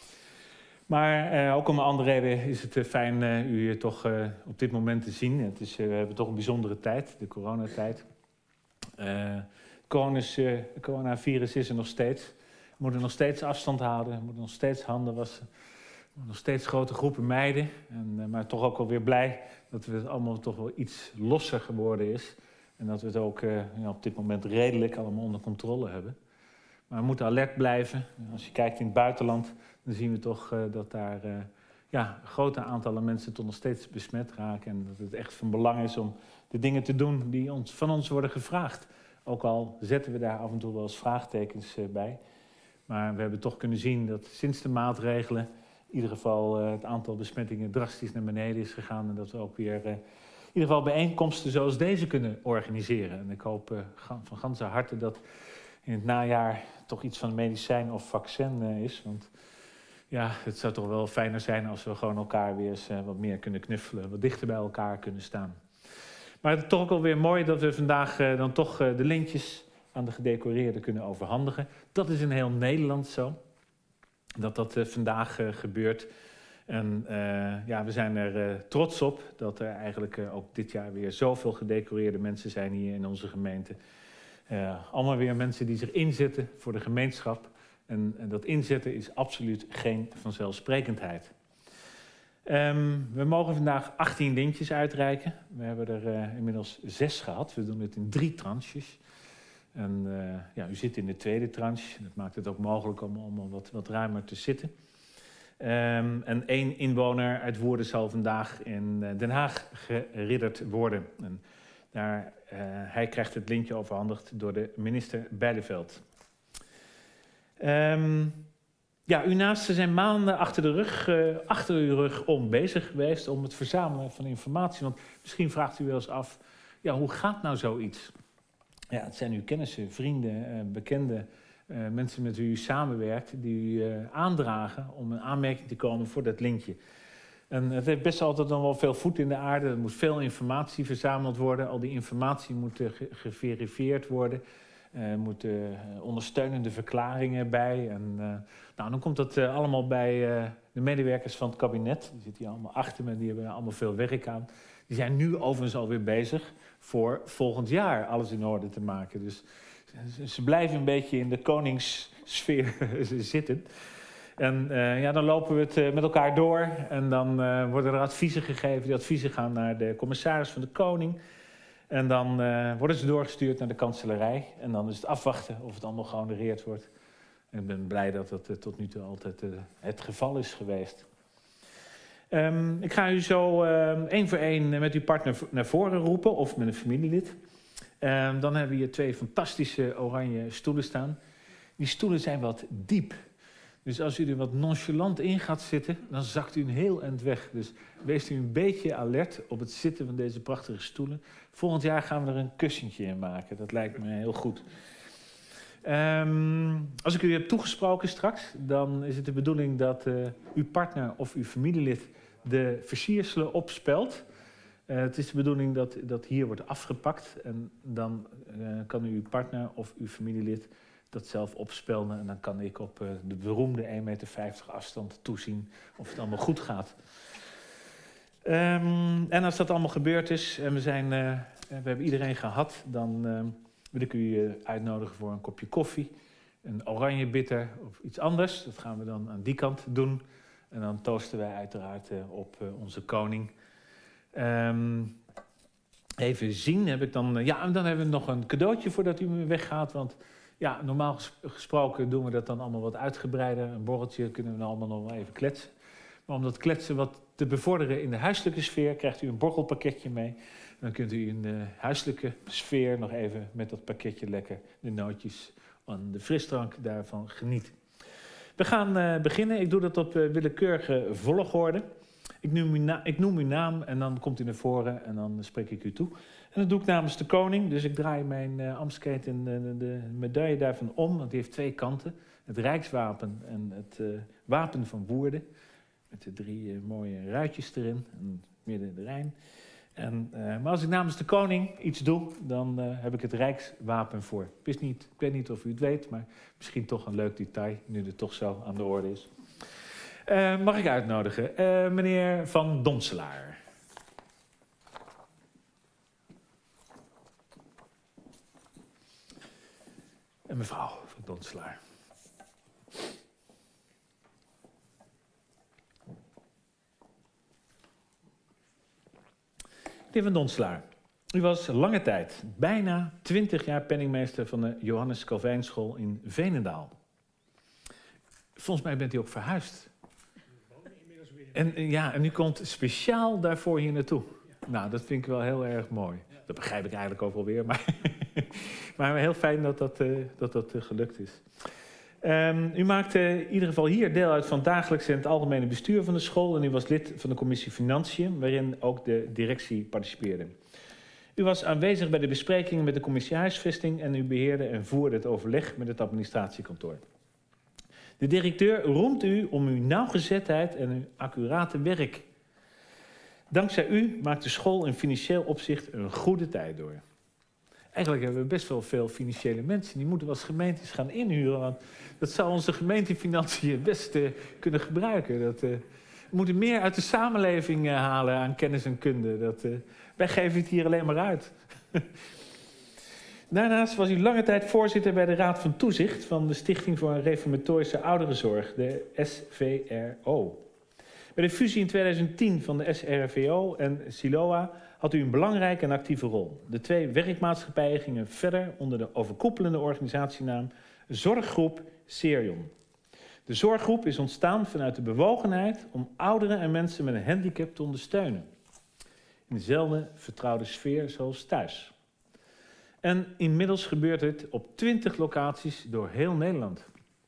Maar uh, ook om een andere reden is het uh, fijn uh, u hier toch uh, op dit moment te zien. Het is, uh, we hebben toch een bijzondere tijd, de coronatijd. Uh, Coronus, uh, het coronavirus is er nog steeds. We moeten nog steeds afstand houden, we moeten nog steeds handen wassen. We moeten nog steeds grote groepen mijden. En, uh, maar toch ook wel weer blij dat het allemaal toch wel iets losser geworden is. En dat we het ook uh, ja, op dit moment redelijk allemaal onder controle hebben. Maar we moeten alert blijven. Als je kijkt in het buitenland, dan zien we toch uh, dat daar uh, ja, grote aantallen mensen toch nog steeds besmet raken. En dat het echt van belang is om de dingen te doen die ons, van ons worden gevraagd. Ook al zetten we daar af en toe wel eens vraagtekens uh, bij. Maar we hebben toch kunnen zien dat sinds de maatregelen in ieder geval uh, het aantal besmettingen drastisch naar beneden is gegaan. En dat we ook weer uh, in ieder geval bijeenkomsten zoals deze kunnen organiseren. En ik hoop uh, van ganse harte dat in het najaar toch iets van medicijn of vaccin uh, is. Want ja, het zou toch wel fijner zijn als we gewoon elkaar weer eens uh, wat meer kunnen knuffelen. Wat dichter bij elkaar kunnen staan. Maar het is toch ook wel weer mooi dat we vandaag uh, dan toch uh, de lintjes aan de gedecoreerden kunnen overhandigen. Dat is in heel Nederland zo. Dat dat uh, vandaag uh, gebeurt. En uh, ja, we zijn er uh, trots op dat er eigenlijk uh, ook dit jaar weer zoveel gedecoreerde mensen zijn hier in onze gemeente. Uh, allemaal weer mensen die zich inzetten voor de gemeenschap. En, en dat inzetten is absoluut geen vanzelfsprekendheid. Um, we mogen vandaag achttien lintjes uitreiken. We hebben er uh, inmiddels zes gehad. We doen het in drie tranches. En uh, ja, u zit in de tweede tranche. Dat maakt het ook mogelijk om, om wat, wat ruimer te zitten. Um, en één inwoner uit Woerden zal vandaag in uh, Den Haag geridderd worden. En daar, uh, hij krijgt het lintje overhandigd door de minister Bijleveld. Um, ja, uw naasten zijn maanden achter de rug, uh, achter uw rug om bezig geweest om het verzamelen van informatie. Want misschien vraagt u wel eens af, ja, hoe gaat nou zoiets? Ja, het zijn uw kennissen, vrienden, uh, bekenden, uh, mensen met wie u samenwerkt, die u uh, aandragen om een aanmerking te komen voor dat lintje. En het heeft best altijd dan wel veel voet in de aarde. Er moet veel informatie verzameld worden. Al die informatie moet uh, ge geverifieerd worden. Er uh, moeten uh, ondersteunende verklaringen bij. En, uh, nou, dan komt dat uh, allemaal bij uh, de medewerkers van het kabinet. Die zitten hier allemaal achter me, die hebben allemaal veel werk aan. Die zijn nu overigens alweer bezig voor volgend jaar alles in orde te maken. Dus ze blijven een beetje in de koningssfeer zitten. En uh, ja, dan lopen we het uh, met elkaar door. En dan uh, worden er adviezen gegeven. Die adviezen gaan naar de commissaris van de Koning. En dan uh, worden ze doorgestuurd naar de kanselarij. En dan is het afwachten of het allemaal gehonoreerd wordt. En ik ben blij dat dat uh, tot nu toe altijd uh, het geval is geweest. Um, ik ga u zo uh, één voor één met uw partner naar voren roepen. Of met een familielid. Um, dan hebben we hier twee fantastische oranje stoelen staan. Die stoelen zijn wat diep. Dus als u er wat nonchalant in gaat zitten, dan zakt u een heel eind weg. Dus wees u een beetje alert op het zitten van deze prachtige stoelen. Volgend jaar gaan we er een kussentje in maken. Dat lijkt me heel goed. Um, als ik u heb toegesproken straks, dan is het de bedoeling dat uh, uw partner of uw familielid de versierselen opspelt. Uh, het is de bedoeling dat dat hier wordt afgepakt. En dan uh, kan u uw partner of uw familielid dat zelf opspelden. En dan kan ik op uh, de beroemde één komma vijftig meter afstand toezien of het allemaal goed gaat. Um, en als dat allemaal gebeurd is en we, zijn, uh, we hebben iedereen gehad, dan uh, wil ik u uh, uitnodigen voor een kopje koffie. Een oranje bitter of iets anders. Dat gaan we dan aan die kant doen. En dan toosten wij uiteraard uh, op uh, onze koning. Um, even zien, heb ik dan... Uh, ja, en dan hebben we nog een cadeautje voordat u me weggaat. Want Ja, normaal ges- gesproken doen we dat dan allemaal wat uitgebreider. Een borreltje kunnen we dan allemaal nog wel even kletsen. Maar om dat kletsen wat te bevorderen in de huiselijke sfeer, krijgt u een borrelpakketje mee. Dan kunt u in de huiselijke sfeer nog even met dat pakketje lekker de nootjes en de frisdrank daarvan genieten. We gaan uh, beginnen. Ik doe dat op uh, willekeurige volgorde. Ik noem, uw na- ik noem uw naam en dan komt u naar voren en dan spreek ik u toe. En dat doe ik namens de koning. Dus ik draai mijn uh, ambtsketen en de, de medaille daarvan om. Want die heeft twee kanten. Het Rijkswapen en het uh, Wapen van Woerden. Met de drie uh, mooie ruitjes erin. En midden de Rijn. En, uh, maar als ik namens de koning iets doe, dan uh, heb ik het Rijkswapen voor. Ik, wist niet, ik weet niet of u het weet, maar misschien toch een leuk detail, nu het toch zo aan de orde is. Uh, mag ik uitnodigen? Uh, meneer Van Donselaar. En mevrouw Van Donselaar. Meneer Van Donselaar, u was lange tijd, bijna twintig jaar penningmeester van de Johannes Calvijnschool in Veenendaal. Volgens mij bent u ook verhuisd. En, ja, en u komt speciaal daarvoor hier naartoe. Nou, dat vind ik wel heel erg mooi. Dat begrijp ik eigenlijk ook wel weer, maar, maar heel fijn dat dat, uh, dat, dat uh, gelukt is. Um, u maakte in ieder geval hier deel uit van het dagelijkse en het algemene bestuur van de school. En u was lid van de commissie Financiën, waarin ook de directie participeerde. U was aanwezig bij de besprekingen met de commissie Huisvesting en u beheerde en voerde het overleg met het administratiekantoor. De directeur roemt u om uw nauwgezetheid en uw accurate werk. Dankzij u maakt de school in financieel opzicht een goede tijd door. Eigenlijk hebben we best wel veel financiële mensen. Die moeten we als gemeentes gaan inhuren. Want dat zou onze gemeentefinanciën het beste kunnen gebruiken. Dat, uh, we moeten meer uit de samenleving uh, halen aan kennis en kunde. Dat, uh, wij geven het hier alleen maar uit. Daarnaast was u lange tijd voorzitter bij de Raad van Toezicht van de Stichting voor een Reformatorische Ouderenzorg, de S V R O. Bij de fusie in tweeduizend tien van de S R V O en Siloa had u een belangrijke en actieve rol. De twee werkmaatschappijen gingen verder onder de overkoepelende organisatienaam Zorggroep Serion. De zorggroep is ontstaan vanuit de bewogenheid om ouderen en mensen met een handicap te ondersteunen. In dezelfde vertrouwde sfeer zoals thuis. En inmiddels gebeurt het op twintig locaties door heel Nederland.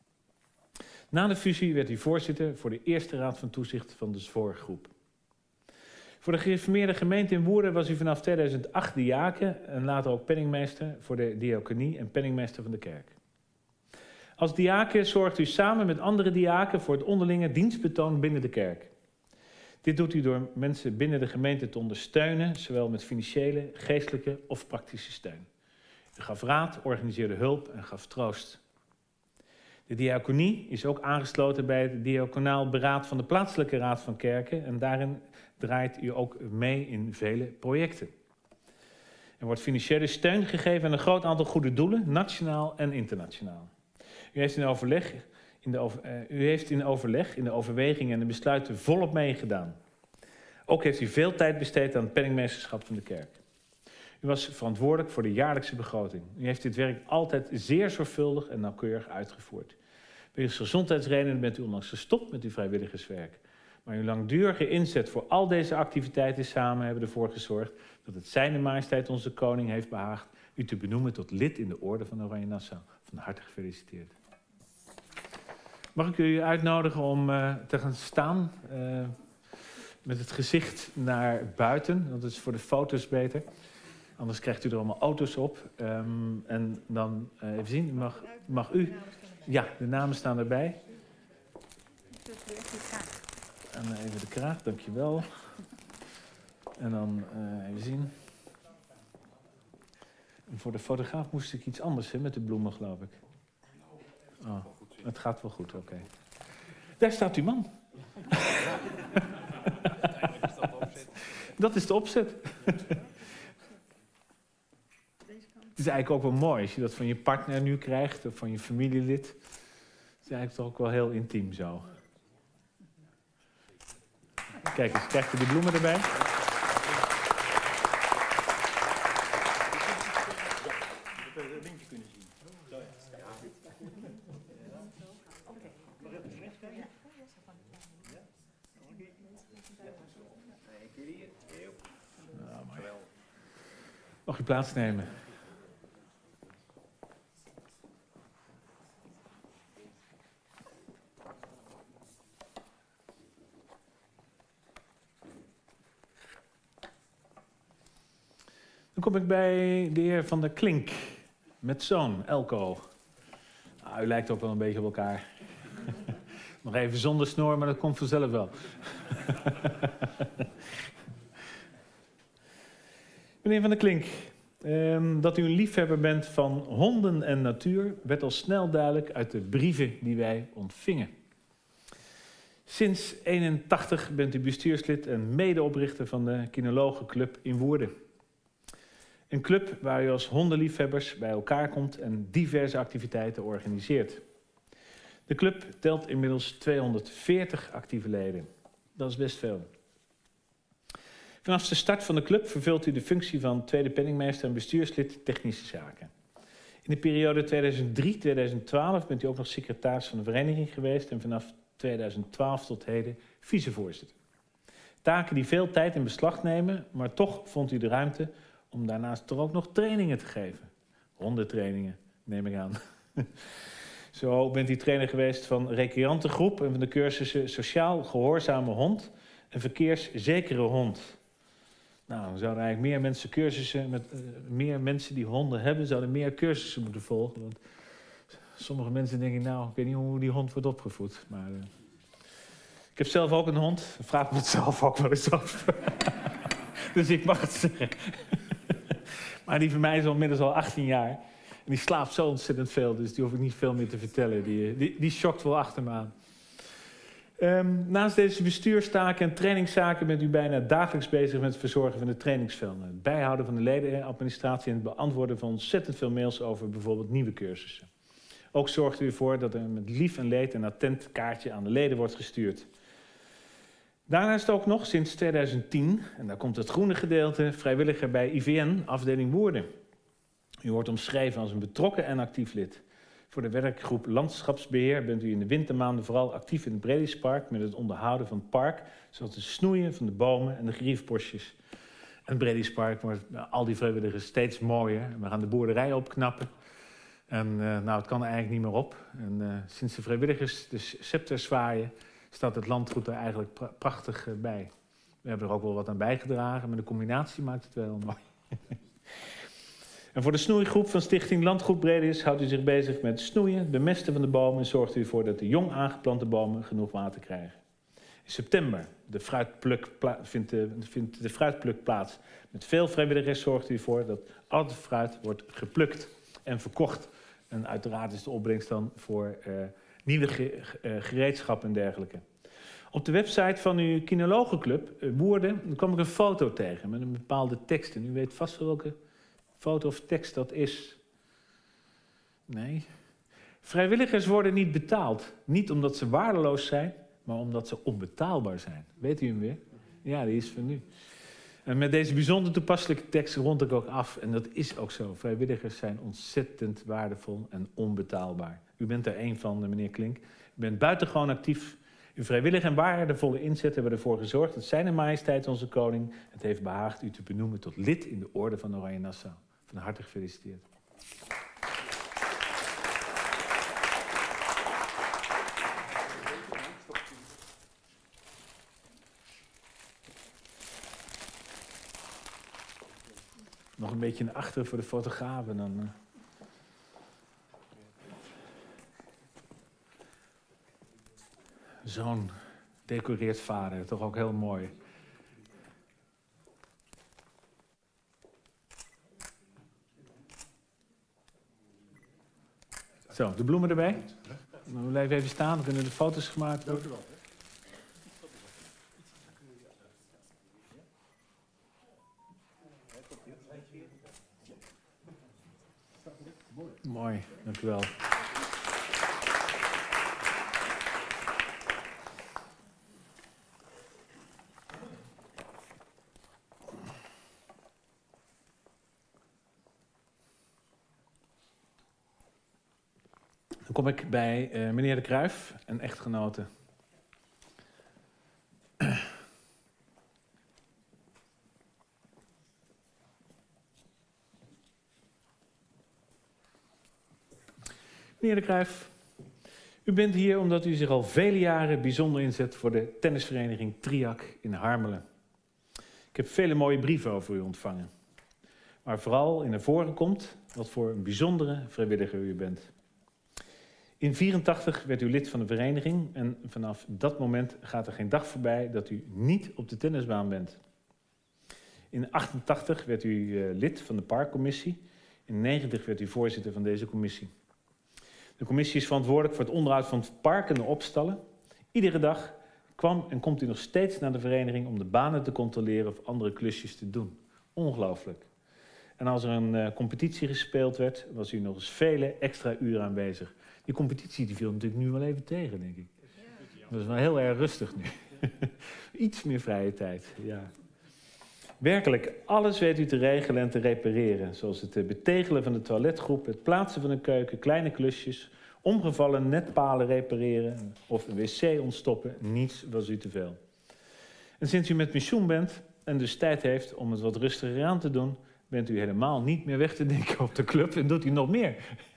Na de fusie werd u voorzitter voor de eerste raad van toezicht van de zorggroep. Voor de gereformeerde gemeente in Woerden was u vanaf tweeduizend acht diaken en later ook penningmeester voor de diaconie en penningmeester van de kerk. Als diaken zorgt u samen met andere diaken voor het onderlinge dienstbetoon binnen de kerk. Dit doet u door mensen binnen de gemeente te ondersteunen, zowel met financiële, geestelijke of praktische steun. U gaf raad, organiseerde hulp en gaf troost. De diaconie is ook aangesloten bij het diaconaal beraad van de plaatselijke raad van kerken en daarin draait u ook mee in vele projecten. Er wordt financiële steun gegeven aan een groot aantal goede doelen, nationaal en internationaal. U heeft in overleg in de, over, uh, u heeft in overleg, in de overwegingen en de besluiten volop meegedaan. Ook heeft u veel tijd besteed aan het penningmeesterschap van de kerk. U was verantwoordelijk voor de jaarlijkse begroting. U heeft dit werk altijd zeer zorgvuldig en nauwkeurig uitgevoerd. Wegens gezondheidsredenen bent u onlangs gestopt met uw vrijwilligerswerk. Maar uw langdurige inzet voor al deze activiteiten samen hebben ervoor gezorgd dat het Zijne Majesteit onze Koning heeft behaagd u te benoemen tot lid in de Orde van Oranje Nassau. Van harte gefeliciteerd. Mag ik u uitnodigen om uh, te gaan staan uh, met het gezicht naar buiten, want dat is voor de foto's beter. Anders krijgt u er allemaal auto's op. Um, en dan, uh, even zien, mag, mag u... Ja, de namen staan erbij. En uh, even de kraag, dankjewel. En dan uh, even zien. En voor de fotograaf moest ik iets anders, hè, met de bloemen, geloof ik. Oh, het gaat wel goed, oké. Okay. Daar staat uw man. Dat is de opzet. Het is eigenlijk ook wel mooi als je dat van je partner nu krijgt, of van je familielid. Het is eigenlijk toch ook wel heel intiem zo. Kijk eens, krijgt u de bloemen erbij? Eén keer hier. Heel. Nou, mooi. Geweldig. Mag je plaatsnemen? Dan kom ik bij de heer Van der Klink, met zoon Elko. Nou, u lijkt ook wel een beetje op elkaar. Nog even zonder snor, maar dat komt vanzelf wel. Meneer Van der Klink, um, dat u een liefhebber bent van honden en natuur werd al snel duidelijk uit de brieven die wij ontvingen. Sinds eenentachtig bent u bestuurslid en medeoprichter van de Kinologenclub in Woerden. Een club waar u als hondenliefhebbers bij elkaar komt en diverse activiteiten organiseert. De club telt inmiddels tweehonderdveertig actieve leden. Dat is best veel. Vanaf de start van de club vervult u de functie van tweede penningmeester en bestuurslid technische zaken. In de periode tweeduizend drie tot tweeduizend twaalf bent u ook nog secretaris van de vereniging geweest en vanaf tweeduizend twaalf tot heden vicevoorzitter. Taken die veel tijd in beslag nemen, maar toch vond u de ruimte om daarnaast toch ook nog trainingen te geven. Hondentrainingen, neem ik aan. Zo bent u trainer geweest van recreantengroep en van de cursussen Sociaal Gehoorzame Hond en Verkeerszekere Hond. Nou, zouden eigenlijk meer mensen cursussen met uh, meer mensen die honden hebben, zouden meer cursussen moeten volgen. Want sommige mensen denken, nou, ik weet niet hoe die hond wordt opgevoed. Maar uh, ik heb zelf ook een hond. Ik vraag me het zelf ook wel eens af. Dus ik mag het zeggen. Maar die van mij is al inmiddels al achttien jaar. En die slaapt zo ontzettend veel, dus die hoef ik niet veel meer te vertellen. Die, die, die shockt wel achter me aan. Um, naast deze bestuurstaken en trainingszaken bent u bijna dagelijks bezig met het verzorgen van de trainingsvelden. Het bijhouden van de ledenadministratie en het beantwoorden van ontzettend veel mails over bijvoorbeeld nieuwe cursussen. Ook zorgt u ervoor dat er met lief en leed een attent kaartje aan de leden wordt gestuurd. Daarnaast ook nog sinds tweeduizend tien, en daar komt het groene gedeelte, vrijwilliger bij I V N, afdeling Woerden. U wordt omschreven als een betrokken en actief lid. Voor de werkgroep Landschapsbeheer bent u in de wintermaanden vooral actief in het Bredispark met het onderhouden van het park, zoals het snoeien van de bomen en de geriefbosjes. En het Bredispark wordt nou, al die vrijwilligers steeds mooier. We gaan de boerderij opknappen. En uh, nou, het kan er eigenlijk niet meer op. En uh, sinds de vrijwilligers de scepter zwaaien, staat het landgoed er eigenlijk pra prachtig uh, bij. We hebben er ook wel wat aan bijgedragen, maar de combinatie maakt het wel heel mooi. En voor de snoeigroep van Stichting Landgoed Bredis houdt u zich bezig met snoeien, bemesten van de bomen en zorgt u ervoor dat de jong aangeplante bomen genoeg water krijgen. In september de fruitpluk vindt, de, vindt de fruitpluk plaats. Met veel vrijwilligers zorgt u ervoor dat al het fruit wordt geplukt en verkocht. En uiteraard is de opbrengst dan voor uh, nieuwe ge, uh, gereedschap en dergelijke. Op de website van uw Kinologenclub, uh, Woerden, kwam ik een foto tegen met een bepaalde tekst. En u weet vast wel welke foto of tekst dat is. Nee. Vrijwilligers worden niet betaald. Niet omdat ze waardeloos zijn, maar omdat ze onbetaalbaar zijn. Weet u hem weer? Ja, die is van nu. En met deze bijzonder toepasselijke tekst rond ik ook af. En dat is ook zo. Vrijwilligers zijn ontzettend waardevol en onbetaalbaar. U bent er één van, meneer Klink. U bent buitengewoon actief. Uw vrijwillige en waardevolle inzet hebben ervoor gezorgd dat zijn majesteit onze koning het heeft behaagd u te benoemen tot lid in de orde van Oranje Nassau. Van harte gefeliciteerd. Nog een beetje naar achteren voor de fotografen dan. Uh... Zo'n decoreert vader, toch ook heel mooi. Zo, de bloemen erbij. Dan blijven even staan, dan kunnen de foto's gemaakt worden. Mooi, dank u wel. Dan kom ik bij uh, meneer De Kruijf en echtgenote. Meneer De Cruijff, u bent hier omdat u zich al vele jaren bijzonder inzet voor de tennisvereniging Triac in Harmelen. Ik heb vele mooie brieven over u ontvangen. Maar vooral in naar voren komt wat voor een bijzondere vrijwilliger u bent. In vierentachtig werd u lid van de vereniging en vanaf dat moment gaat er geen dag voorbij dat u niet op de tennisbaan bent. In achtentachtig werd u uh, lid van de parkcommissie. In negentig werd u voorzitter van deze commissie. De commissie is verantwoordelijk voor het onderhoud van het park en de opstallen. Iedere dag kwam en komt u nog steeds naar de vereniging om de banen te controleren of andere klusjes te doen. Ongelooflijk. En als er een uh, competitie gespeeld werd, was u nog eens vele extra uren aanwezig. Die competitie die viel natuurlijk nu wel even tegen, denk ik. Dat is wel heel erg rustig nu. Iets meer vrije tijd, ja. Werkelijk, alles weet u te regelen en te repareren. Zoals het betegelen van de toiletgroep, het plaatsen van een keuken, kleine klusjes, omgevallen netpalen repareren of een wc ontstoppen. Niets was u te veel. En sinds u met pensioen bent en dus tijd heeft om het wat rustiger aan te doen, bent u helemaal niet meer weg te denken op de club en doet u nog meer.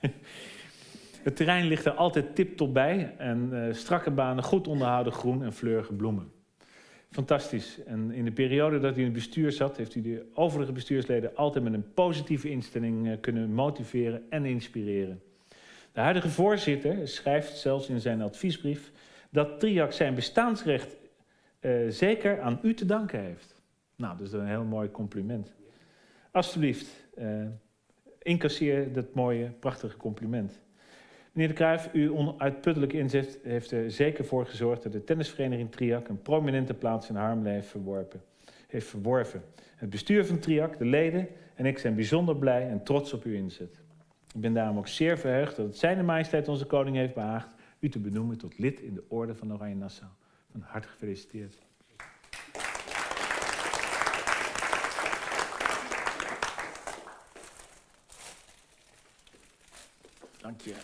Het terrein ligt er altijd tip-top bij en uh, strakke banen, goed onderhouden groen en fleurige bloemen. Fantastisch. En in de periode dat u in het bestuur zat, heeft u de overige bestuursleden altijd met een positieve instelling uh, kunnen motiveren en inspireren. De huidige voorzitter schrijft zelfs in zijn adviesbrief dat Triac zijn bestaansrecht uh, zeker aan u te danken heeft. Nou, dat is een heel mooi compliment. Alsjeblieft, uh, incasseer dat mooie, prachtige compliment. Meneer De Cruijff, uw onuitputtelijke inzet heeft er zeker voor gezorgd dat de tennisvereniging Triac een prominente plaats in Harmelen heeft verworpen. Heeft verworven. Het bestuur van Triac, de leden en ik zijn bijzonder blij en trots op uw inzet. Ik ben daarom ook zeer verheugd dat het Zijne Majesteit onze koning heeft behaagd u te benoemen tot lid in de Orde van Oranje Nassau. Van harte gefeliciteerd. Dank je.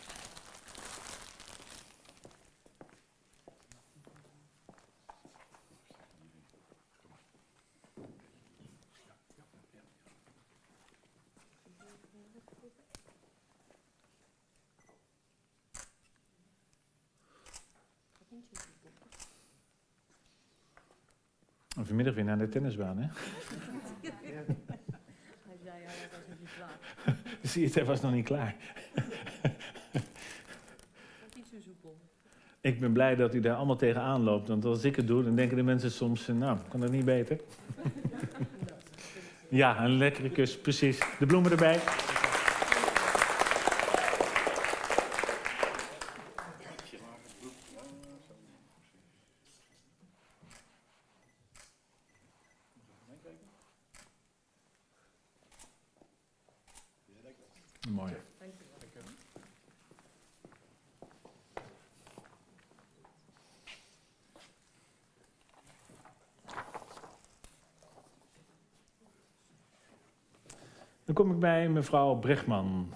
En vanmiddag weer naar de tennisbaan, hè? Hij zei, ja, hij was nog niet klaar. Zie je, hij was nog niet klaar. Niet zo soepel. Ik ben blij dat u daar allemaal tegenaan loopt, want als ik het doe, dan denken de mensen soms, nou, kan dat niet beter? Ja, een lekkere kus, precies. De bloemen erbij. Mooi. Dan kom ik bij mevrouw Bregman.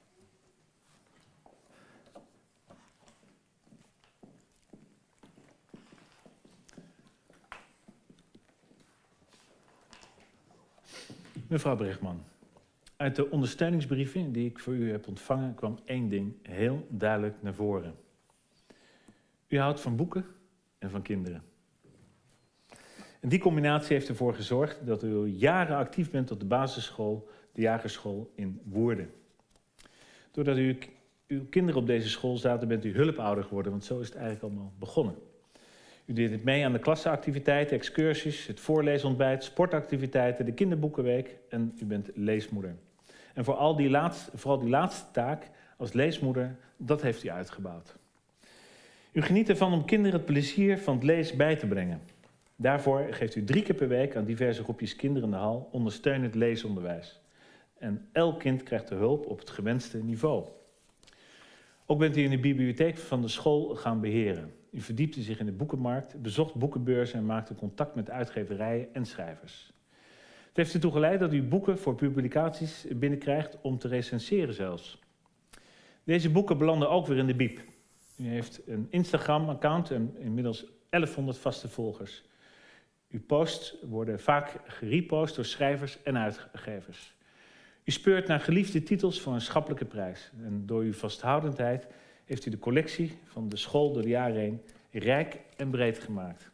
Mevrouw Bregman, uit de ondersteuningsbrieven die ik voor u heb ontvangen kwam één ding heel duidelijk naar voren. U houdt van boeken en van kinderen. En die combinatie heeft ervoor gezorgd dat u al jaren actief bent op de basisschool, de jagerschool in Woerden. Doordat u, uw kinderen op deze school zaten, bent u hulpouder geworden, want zo is het eigenlijk allemaal begonnen. U deed het mee aan de klassenactiviteiten, excursies, het voorleesontbijt, sportactiviteiten, de kinderboekenweek en u bent leesmoeder. En voor al die laatste, vooral die laatste taak als leesmoeder, dat heeft u uitgebouwd. U geniet ervan om kinderen het plezier van het lezen bij te brengen. Daarvoor geeft u drie keer per week aan diverse groepjes kinderen in de hal ondersteunend leesonderwijs. En elk kind krijgt de hulp op het gewenste niveau. Ook bent u in de bibliotheek van de school gaan beheren. U verdiepte zich in de boekenmarkt, bezocht boekenbeurzen en maakte contact met uitgeverijen en schrijvers. Het heeft ertoe geleid dat u boeken voor publicaties binnenkrijgt om te recenseren zelfs. Deze boeken belanden ook weer in de bieb. U heeft een Instagram-account en inmiddels elfhonderd vaste volgers. Uw posts worden vaak gerepost door schrijvers en uitgevers. U speurt naar geliefde titels voor een schappelijke prijs. En door uw vasthoudendheid heeft u de collectie van de school door de jaren heen rijk en breed gemaakt.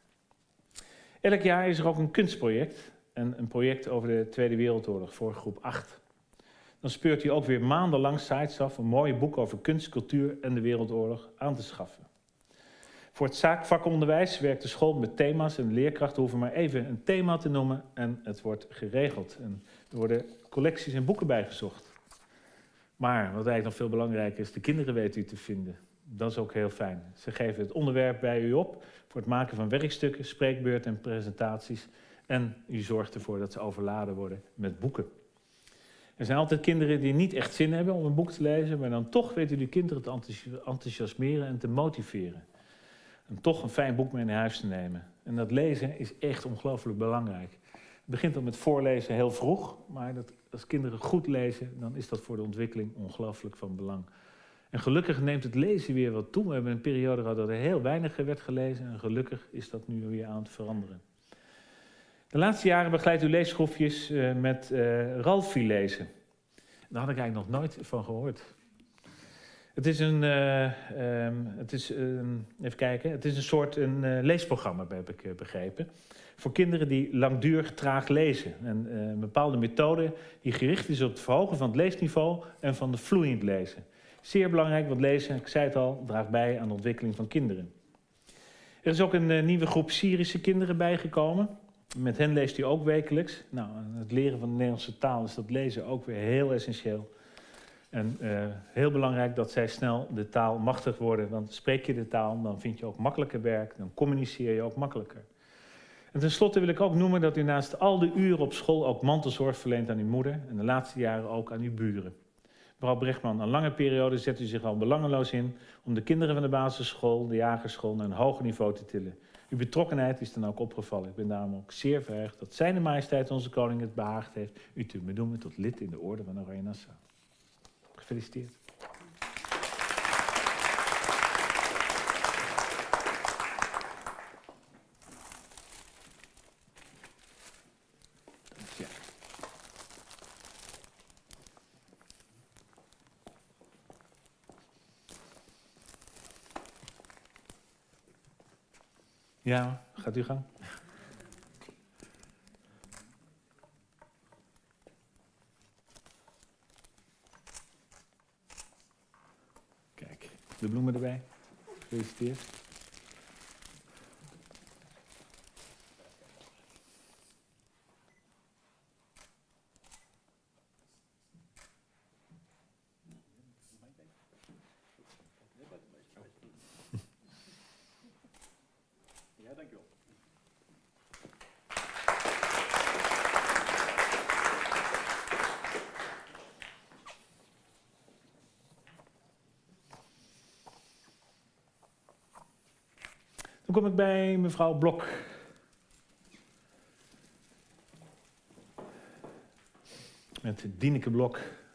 Elk jaar is er ook een kunstproject en een project over de Tweede Wereldoorlog voor groep acht. Dan speurt u ook weer maandenlang sites af om mooie boeken over kunst, cultuur en de Wereldoorlog aan te schaffen. Voor het zaakvakonderwijs werkt de school met thema's en de leerkrachten hoeven maar even een thema te noemen en het wordt geregeld. En er worden collecties en boeken bijgezocht. Maar wat eigenlijk nog veel belangrijker is, de kinderen weten u te vinden. Dat is ook heel fijn. Ze geven het onderwerp bij u op voor het maken van werkstukken, spreekbeurten en presentaties. En u zorgt ervoor dat ze overladen worden met boeken. Er zijn altijd kinderen die niet echt zin hebben om een boek te lezen, maar dan toch weet u de kinderen te enthousiasmeren en te motiveren. En toch een fijn boek mee naar huis te nemen. En dat lezen is echt ongelooflijk belangrijk. Het begint al met voorlezen heel vroeg, maar dat, als kinderen goed lezen, dan is dat voor de ontwikkeling ongelooflijk van belang. En gelukkig neemt het lezen weer wat toe. We hebben een periode gehad dat er heel weinig werd gelezen en gelukkig is dat nu weer aan het veranderen. De laatste jaren begeleidt u leesgroepjes uh, met uh, Ralfie lezen. Daar had ik eigenlijk nog nooit van gehoord. Het is een, uh, um, het is, um, even kijken, het is een soort een, uh, leesprogramma, heb ik uh, begrepen. Voor kinderen die langdurig traag lezen. En, uh, een bepaalde methode die gericht is op het verhogen van het leesniveau en van de vloeiend lezen. Zeer belangrijk, want lezen, ik zei het al, draagt bij aan de ontwikkeling van kinderen. Er is ook een uh, nieuwe groep Syrische kinderen bijgekomen. Met hen leest u ook wekelijks. Nou, het leren van de Nederlandse taal is dat lezen ook weer heel essentieel. En uh, heel belangrijk dat zij snel de taal machtig worden. Want spreek je de taal, dan vind je ook makkelijker werk. Dan communiceer je ook makkelijker. En tenslotte wil ik ook noemen dat u naast al de uren op school ook mantelzorg verleent aan uw moeder. En de laatste jaren ook aan uw buren. Mevrouw Brechtman, een lange periode zet u zich al belangeloos in om de kinderen van de basisschool, de jagerschool naar een hoger niveau te tillen. Uw betrokkenheid is dan ook opgevallen. Ik ben daarom ook zeer verheugd dat Zijne Majesteit onze koning het behaagd heeft u te benoemen tot lid in de orde van Oranje Nassau. Gefeliciteerd. Ja. Ja, gaat u gang. Kijk, de bloemen erbij. Gefeliciteerd. Ja, dankjewel. Dan kom ik bij mevrouw Blok. Met Dieneke Blok.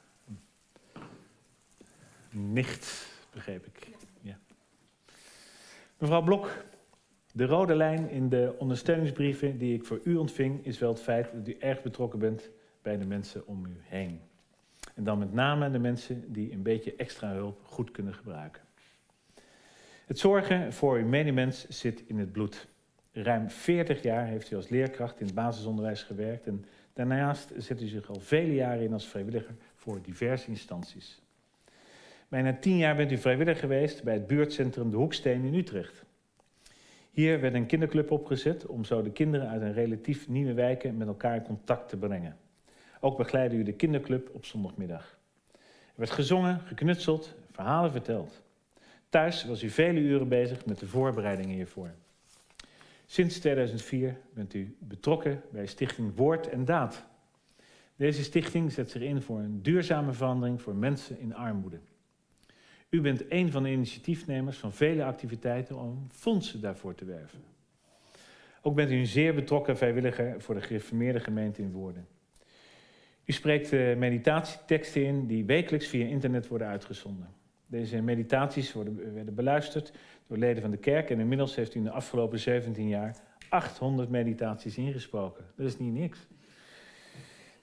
Nicht, begreep ik. Ja. Mevrouw Blok, de rode lijn in de ondersteuningsbrieven die ik voor u ontving is wel het feit dat u erg betrokken bent bij de mensen om u heen. En dan met name de mensen die een beetje extra hulp goed kunnen gebruiken. Het zorgen voor uw medemens zit in het bloed. Ruim veertig jaar heeft u als leerkracht in het basisonderwijs gewerkt en daarnaast zet u zich al vele jaren in als vrijwilliger voor diverse instanties. Bijna tien jaar bent u vrijwilliger geweest bij het buurtcentrum De Hoeksteen in Utrecht. Hier werd een kinderclub opgezet om zo de kinderen uit een relatief nieuwe wijken met elkaar in contact te brengen. Ook begeleidde u de kinderclub op zondagmiddag. Er werd gezongen, geknutseld, verhalen verteld. Thuis was u vele uren bezig met de voorbereidingen hiervoor. Sinds tweeduizend vier bent u betrokken bij Stichting Woord en Daad. Deze stichting zet zich in voor een duurzame verandering voor mensen in armoede. U bent een van de initiatiefnemers van vele activiteiten om fondsen daarvoor te werven. Ook bent u een zeer betrokken vrijwilliger voor de gereformeerde gemeente in Woerden. U spreekt meditatieteksten in die wekelijks via internet worden uitgezonden. Deze meditaties worden, werden beluisterd door leden van de kerk en inmiddels heeft u in de afgelopen zeventien jaar achthonderd meditaties ingesproken. Dat is niet niks.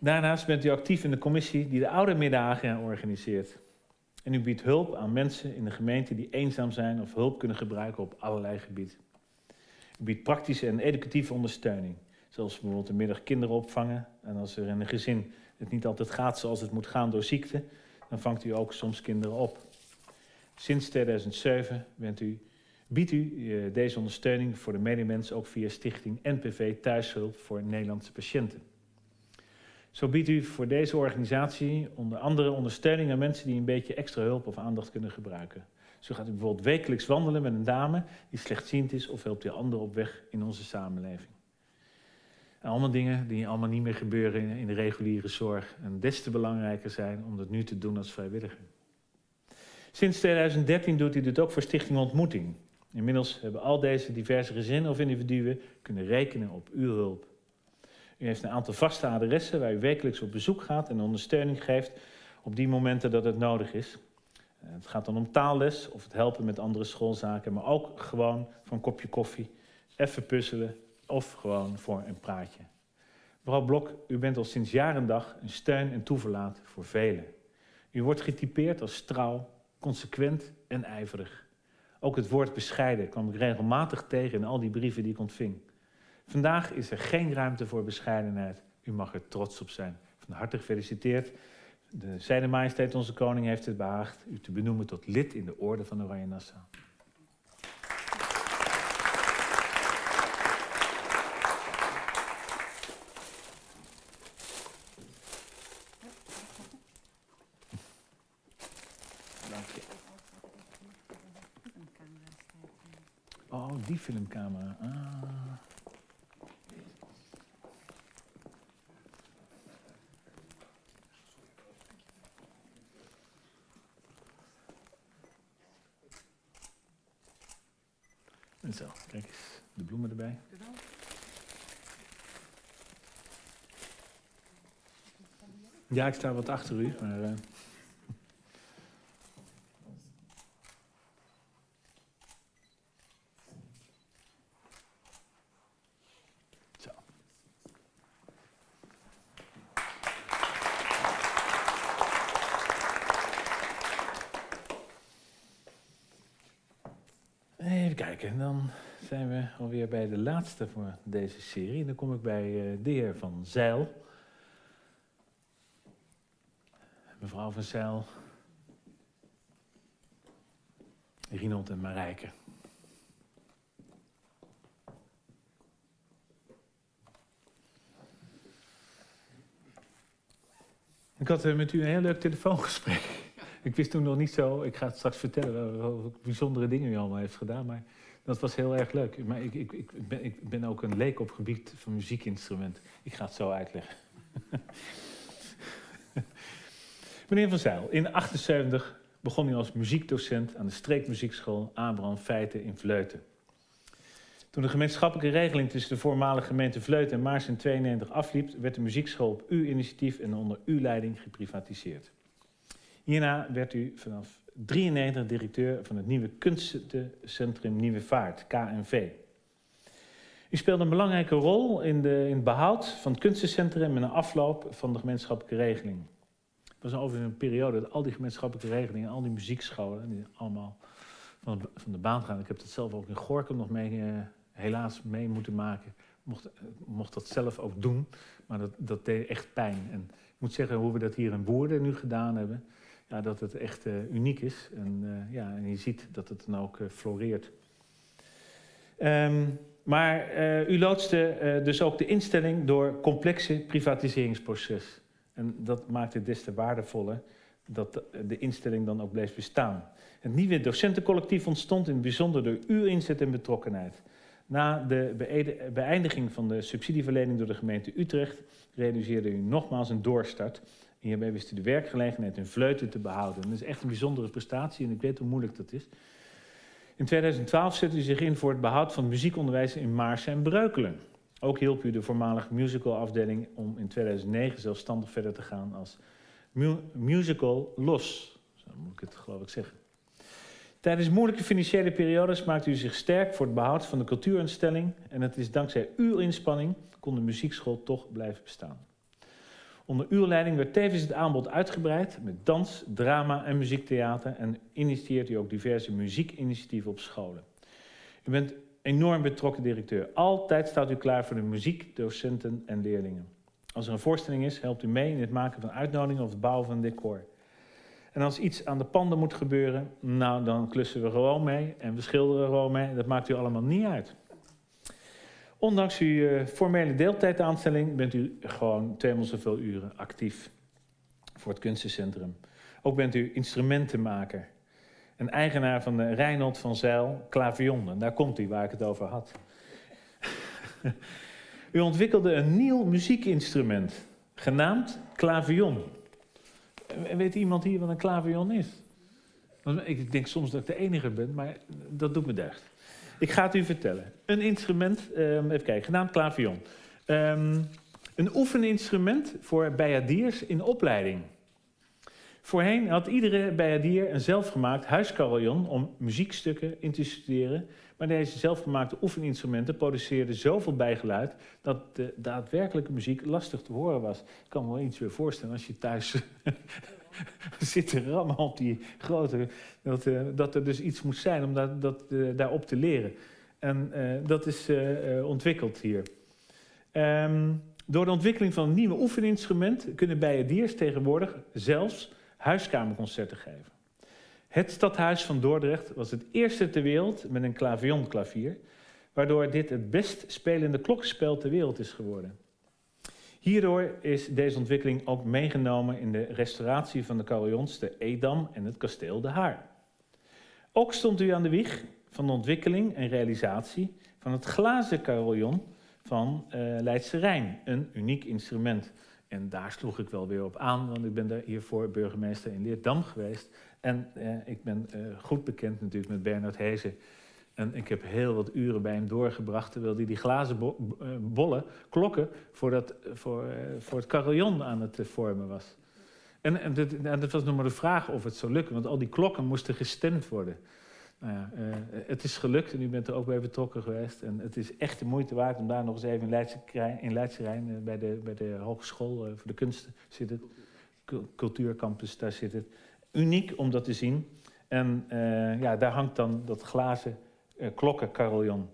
Daarnaast bent u actief in de commissie die de oudermiddagen organiseert. En u biedt hulp aan mensen in de gemeente die eenzaam zijn of hulp kunnen gebruiken op allerlei gebieden. U biedt praktische en educatieve ondersteuning. Zoals bijvoorbeeld de middag kinderen opvangen. En als er in een gezin het niet altijd gaat zoals het moet gaan door ziekte, dan vangt u ook soms kinderen op. Sinds tweeduizend zeven bent u, biedt u uh, deze ondersteuning voor de medemens ook via stichting N P V Thuishulp voor Nederlandse patiënten. Zo biedt u voor deze organisatie onder andere ondersteuning aan mensen die een beetje extra hulp of aandacht kunnen gebruiken. Zo gaat u bijvoorbeeld wekelijks wandelen met een dame die slechtziend is of helpt u anderen op weg in onze samenleving. En allemaal dingen die allemaal niet meer gebeuren in, in de reguliere zorg en des te belangrijker zijn om dat nu te doen als vrijwilliger. Sinds tweeduizend dertien doet u dit ook voor Stichting Ontmoeting. Inmiddels hebben al deze diverse gezinnen of individuen kunnen rekenen op uw hulp. U heeft een aantal vaste adressen waar u wekelijks op bezoek gaat en ondersteuning geeft op die momenten dat het nodig is. Het gaat dan om taalles of het helpen met andere schoolzaken, maar ook gewoon voor een kopje koffie, even puzzelen of gewoon voor een praatje. Mevrouw Blok, u bent al sinds jaar en dag een steun en toeverlaat voor velen. U wordt getypeerd als trouw, consequent en ijverig. Ook het woord bescheiden kwam ik regelmatig tegen in al die brieven die ik ontving. Vandaag is er geen ruimte voor bescheidenheid. U mag er trots op zijn. Van harte gefeliciteerd. De Zijne Majesteit onze Koning heeft het behaagd u te benoemen tot lid in de Orde van Oranje Nassau. Dank je. Oh, die filmcamera. Ah. En zo, kijk eens, de bloemen erbij. Ja, ik sta wat achter u, maar... Uh... Zo. Even kijken, dan zijn we alweer bij de laatste voor deze serie. En dan kom ik bij uh, de heer Van Zijl. Mevrouw Van Zijl, Rinald en Marijke. Ik had uh, met u een heel leuk telefoongesprek. Ik wist toen nog niet zo, ik ga het straks vertellen welke bijzondere dingen u allemaal heeft gedaan, maar dat was heel erg leuk. Maar ik, ik, ik, ben, ik ben ook een leek op het gebied van muziekinstrumenten. Ik ga het zo uitleggen. Meneer Van Zijl, in negentien achtenzeventig begon u als muziekdocent aan de streekmuziekschool Abraham Feiten in Vleuten. Toen de gemeenschappelijke regeling tussen de voormalige gemeente Vleuten en Maarssen in negentien tweeënnegentig afliep, werd de muziekschool op uw initiatief en onder uw leiding geprivatiseerd. Hierna werd u vanaf negentien drieënnegentig directeur van het nieuwe kunstencentrum Nieuwe Vaart, K N V. U speelde een belangrijke rol in, de, in het behoud van het kunstencentrum en een afloop van de gemeenschappelijke regeling. Het was over een periode dat al die gemeenschappelijke regelingen, al die muziekscholen, die allemaal van de, van de baan gaan. Ik heb dat zelf ook in Gorinchem nog mee, uh, helaas mee moeten maken. Mocht, uh, mocht dat zelf ook doen, maar dat, dat deed echt pijn. En ik moet zeggen, hoe we dat hier in Woerden nu gedaan hebben, ja, dat het echt uh, uniek is. En, uh, ja, en je ziet dat het dan ook uh, floreert. Um, maar uh, u loodste uh, dus ook de instelling door complexe privatiseringsproces. En dat maakt het des te waardevoller dat de, de instelling dan ook bleef bestaan. Het nieuwe docentencollectief ontstond in het bijzonder door uw inzet en betrokkenheid. Na de beëindiging van de subsidieverlening door de gemeente Utrecht realiseerde u nogmaals een doorstart. En hierbij wist u de werkgelegenheid in Vleuten te behouden. Dat is echt een bijzondere prestatie en ik weet hoe moeilijk dat is. In tweeduizend twaalf zette u zich in voor het behoud van het muziekonderwijs in Maarssen en Breukelen. Ook hielp u de voormalige musicalafdeling om in tweeduizend negen zelfstandig verder te gaan als mu musical Los. Zo moet ik het geloof ik zeggen. Tijdens moeilijke financiële periodes maakte u zich sterk voor het behoud van de cultuurinstelling. En het is dankzij uw inspanning kon de muziekschool toch blijven bestaan. Onder uw leiding werd tevens het aanbod uitgebreid met dans, drama en muziektheater en initieert u ook diverse muziekinitiatieven op scholen. U bent enorm betrokken directeur. Altijd staat u klaar voor de muziek, docenten en leerlingen. Als er een voorstelling is, helpt u mee in het maken van uitnodigingen of het bouwen van een decor. En als iets aan de panden moet gebeuren, nou dan klussen we gewoon mee en we schilderen gewoon mee. Dat maakt u allemaal niet uit. Ondanks uw uh, formele deeltijdaanstelling bent u gewoon tweemaal zoveel uren actief voor het kunstencentrum. Ook bent u instrumentenmaker en eigenaar van de Reinhold van Zijl Klavion. En daar komt u, waar ik het over had. U ontwikkelde een nieuw muziekinstrument, genaamd klavion. Weet iemand hier wat een klavion is? Ik denk soms dat ik de enige ben, maar dat doet me deugd. Ik ga het u vertellen. Een instrument, um, even kijken, genaamd klavion. Um, een oefeninstrument voor bijaardiers in opleiding. Voorheen had iedere bijaardier een zelfgemaakt huiscarillon om muziekstukken in te studeren. Maar deze zelfgemaakte oefeninstrumenten produceerden zoveel bijgeluid dat de daadwerkelijke muziek lastig te horen was. Ik kan me wel iets weer voorstellen als je thuis zit te rammen op die grote, dat, uh, dat er dus iets moet zijn om dat, dat, uh, daarop te leren. En uh, dat is uh, uh, ontwikkeld hier. Um, door de ontwikkeling van een nieuwe oefeninstrument kunnen bijaardiers tegenwoordig zelfs huiskamerconcerten geven. Het stadhuis van Dordrecht was het eerste ter wereld met een klavionklavier, waardoor dit het best spelende klokkenspel ter wereld is geworden. Hierdoor is deze ontwikkeling ook meegenomen in de restauratie van de carillons de Edam en het kasteel De Haar. Ook stond u aan de wieg van de ontwikkeling en realisatie van het glazen carillon van uh, Leidse Rijn, een uniek instrument. En daar sloeg ik wel weer op aan, want ik ben daar hiervoor burgemeester in Leerdam geweest. En uh, ik ben uh, goed bekend natuurlijk met Bernard Heese. En ik heb heel wat uren bij hem doorgebracht, terwijl hij die glazen bo uh, bollen, klokken, voor, dat, voor, uh, voor het carillon aan het uh, vormen was. En, en, dit, en dat was nog maar de vraag of het zou lukken, want al die klokken moesten gestemd worden. Nou ja, uh, het is gelukt en u bent er ook bij betrokken geweest. En het is echt de moeite waard om daar nog eens even in Leidse, in Leidse Rijn, uh, bij, de, bij de Hogeschool uh, voor de Kunsten zit het, Cultuurcampus, daar zit het. Uniek om dat te zien. En uh, ja, daar hangt dan dat glazen uh, klokkencarillon.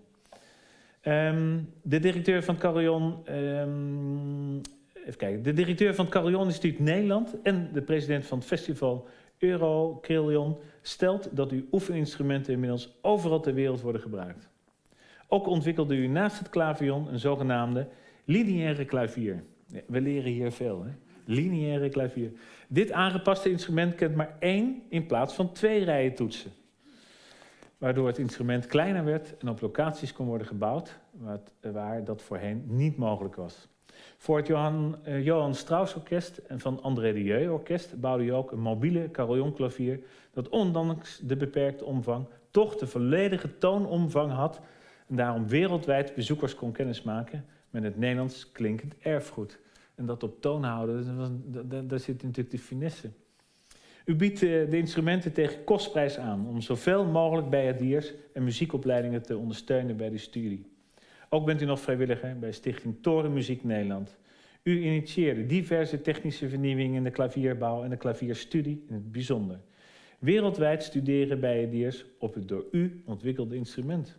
Um, de directeur van het carillon... Um, even kijken. De directeur van het Carillon Instituut Nederland en de president van het festival Eurocrillion stelt dat uw oefeninstrumenten inmiddels overal ter wereld worden gebruikt. Ook ontwikkelde u naast het klavion een zogenaamde lineaire klavier. Ja, we leren hier veel, hè? Lineaire klavier. Dit aangepaste instrument kent maar één in plaats van twee rijen toetsen. Waardoor het instrument kleiner werd en op locaties kon worden gebouwd waar dat voorheen niet mogelijk was. Voor het Johan, uh, Johan Strauss Orkest en van André de Jeu Orkest bouwde hij ook een mobiele carillonklavier dat ondanks de beperkte omvang toch de volledige toonomvang had en daarom wereldwijd bezoekers kon kennismaken met het Nederlands klinkend erfgoed. En dat op toon houden, daar zit natuurlijk de finesse. U biedt uh, de instrumenten tegen kostprijs aan om zoveel mogelijk bijaardiers en muziekopleidingen te ondersteunen bij de studie. Ook bent u nog vrijwilliger bij Stichting Torenmuziek Nederland. U initieerde diverse technische vernieuwingen in de klavierbouw en de klavierstudie in het bijzonder. Wereldwijd studeren bijaardiers op het door u ontwikkelde instrument.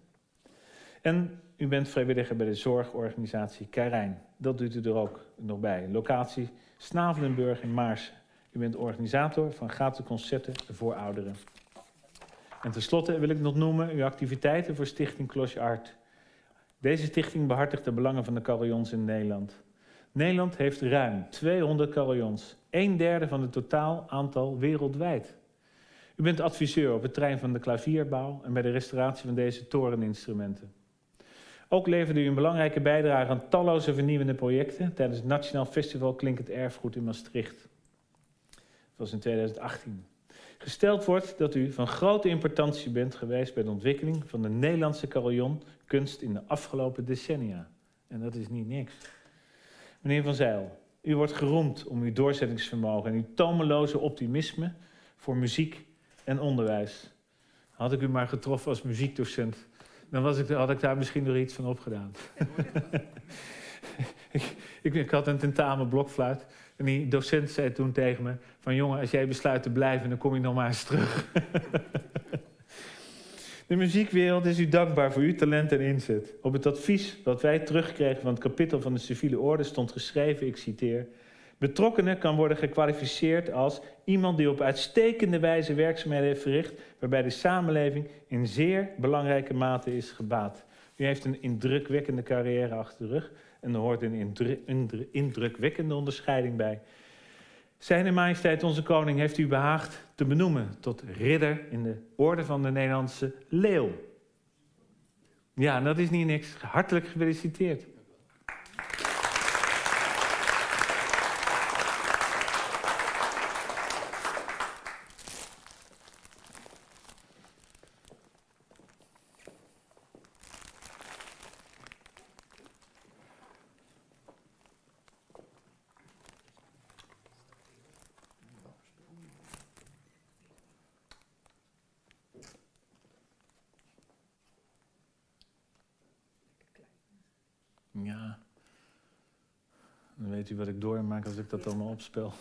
En u bent vrijwilliger bij de zorgorganisatie Karijn. Dat doet u er ook nog bij. Locatie Snavelenburg in Maarsen. U bent organisator van gratis concerten voor ouderen. En tenslotte wil ik nog noemen uw activiteiten voor Stichting Cloche Art. Deze stichting behartigt de belangen van de carillons in Nederland. Nederland heeft ruim tweehonderd carillons, een derde van het totaal aantal wereldwijd. U bent adviseur op het terrein van de klavierbouw en bij de restauratie van deze toreninstrumenten. Ook leverde u een belangrijke bijdrage aan talloze vernieuwende projecten tijdens het Nationaal Festival Klinkend Erfgoed in Maastricht. Dat was in tweeduizend achttien. Gesteld wordt dat u van grote importantie bent geweest bij de ontwikkeling van de Nederlandse carillonkunst in de afgelopen decennia. En dat is niet niks. Meneer Van Zijl, u wordt geroemd om uw doorzettingsvermogen en uw tomeloze optimisme voor muziek en onderwijs. Had ik u maar getroffen als muziekdocent, dan was ik, had ik daar misschien nog iets van opgedaan. ik, ik, ik had een tentamen blokfluit. En die docent zei toen tegen me, van jongen, als jij besluit te blijven, dan kom je nog maar eens terug. De muziekwereld is u dankbaar voor uw talent en inzet. Op het advies wat wij terugkregen van het kapittel van de civiele orde stond geschreven, ik citeer, betrokkenen kan worden gekwalificeerd als iemand die op uitstekende wijze werkzaamheden heeft verricht, waarbij de samenleving in zeer belangrijke mate is gebaat. U heeft een indrukwekkende carrière achter de rug en er hoort een indru indru indrukwekkende onderscheiding bij. Zijne majesteit onze koning heeft u behaagd te benoemen tot ridder in de orde van de Nederlandse leeuw. Ja, dat is niet niks. Hartelijk gefeliciteerd. Ja, dan weet u wat ik doormaak als ik dat allemaal opspel.